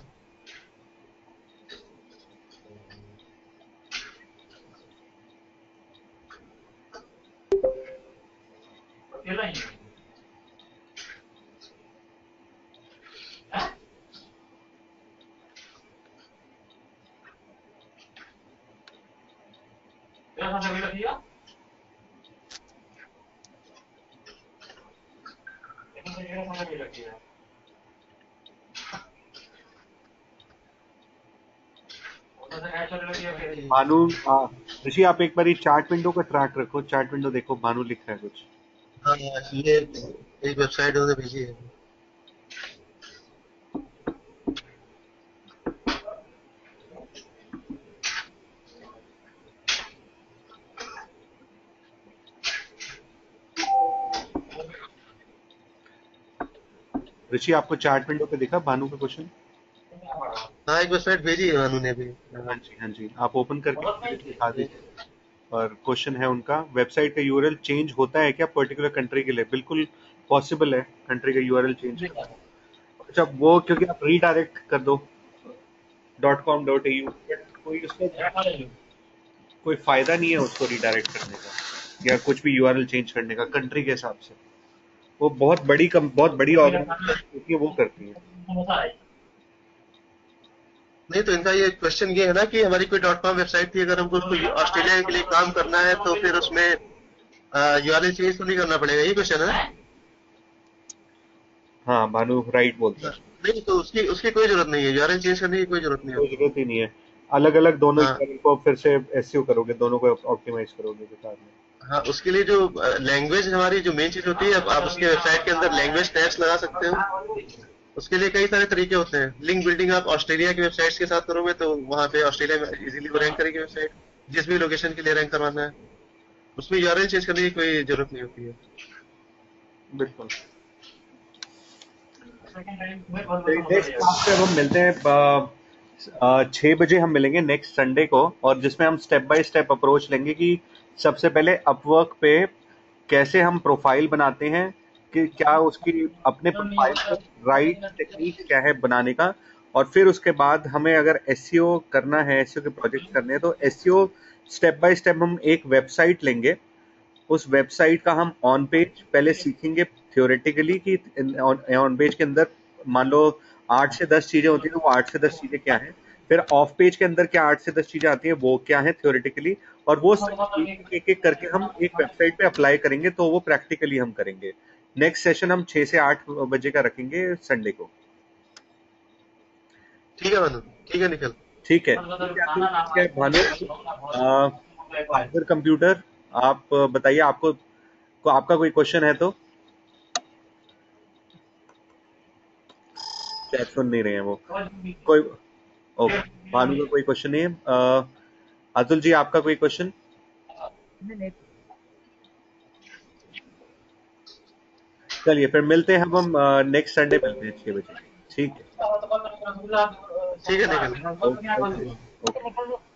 भानु, ऋषि आप एक बार चैट विंडो का ट्रैक रखो, चैट विंडो देखो, भानु लिख रहा है कुछ। हाँ ये एक वेबसाइट उन्होंने भेजी है। ऋषि आपको चैट विंडो पे दिखा भानु का क्वेश्चन? हाँ एक वेबसाइट भेजी है भानु ने भी। हाँ जी, हाँ जी, आप ओपन करके दिखा दीजिए। और क्वेश्चन है उनका, वेबसाइट का यूआरएल चेंज होता है क्या पर्टिकुलर कंट्री के लिए? बिल्कुल पॉसिबल है कंट्री का यूआरएल चेंज करना। अच्छा, वो क्योंकि आप रीडायरेक्ट कर दो .com.au, बट कोई उसका कोई फायदा नहीं है उसको रीडायरेक्ट करने का, या कुछ भी यूआरएल चेंज करने का कंट्री के हिसाब से। वो बहुत बड़ी ऑर्गेनाइजेशन होती है, वो करती है। नहीं तो इनका ये क्वेश्चन ये है ना कि हमारी कोई .com वेबसाइट थी, अगर हमको कोई ऑस्ट्रेलिया के लिए काम करना है तो फिर उसमें यूआरएल चेंज तो नहीं करना पड़ेगा, ये क्वेश्चन है। हाँ, भानु राइट बोलता है। नहीं तो उसकी उसकी कोई जरूरत नहीं है, यूआरएल चेंज करने की कोई जरूरत नहीं कोई है। जरूरत ही नहीं है। अलग अलग दोनों हाँ यूआरएल को फिर से एसईओ करोगे, दोनों को ऑप्टिमाइज करोगे बेकार में। हाँ, उसके लिए जो लैंग्वेज हमारी जो मेन चीज होती है, अब आप उसके वेबसाइट के अंदर लैंग्वेज टैग्स लगा सकते हो। उसके लिए कई सारे तरीके होते हैं। लिंक बिल्डिंग आप ऑस्ट्रेलिया की वेबसाइट्स के साथ करोगे तो वहां पे ऑस्ट्रेलिया में इजीली वो रैंक करेगी वेबसाइट, जिस भी लोकेशन के लिए रैंक करवाना है। उसमें यूआरएल चेंज करने की कोई जरूरत नहीं होती है। बिल्कुल। नेक्स्ट क्लास पे हम मिलते हैं 6 बजे हम मिलेंगे नेक्स्ट संडे को, और जिसमें हम स्टेप बाय स्टेप अप्रोच लेंगे कि सबसे पहले अपवर्क पे कैसे हम प्रोफाइल बनाते हैं, कि क्या उसकी अपने प्रोफाइल का राइट टेक्निक क्या है बनाने का, और फिर उसके बाद हमें अगर एसईओ करना है, एसईओ के प्रोजेक्ट करने हैं, तो एसईओ स्टेप बाय स्टेप हम एक वेबसाइट लेंगे। उस वेबसाइट का हम ऑन पेज पहले सीखेंगे थ्योरेटिकली, कि ऑन पेज के अंदर मान लो 8 से 10 चीजें होती है, तो वो 8 से 10 चीजें क्या हैं, फिर ऑफ पेज के अंदर क्या 8 से 10 चीजें आती हैं, वो क्या है थ्योरेटिकली, और वो एक एक करके हम एक वेबसाइट पे अप्लाई करेंगे, तो वो प्रैक्टिकली हम करेंगे। नेक्स्ट सेशन हम 6 से 8 बजे का रखेंगे संडे को। ठीक है भानु, ठीक है निखिल। ठीक है, ठीक है भानु। फाइबर कंप्यूटर, आप बताइए, आपको आपका कोई क्वेश्चन है तो? शायद सुन नहीं रहे हैं वो कोई। ओके, भानु का कोई क्वेश्चन नहीं है। अतुल जी, आपका कोई क्वेश्चन? चलिए फिर मिलते हैं हम नेक्स्ट संडे मिलते हैं 6 बजे। ठीक है, ठीक है, निकल। Okay okay.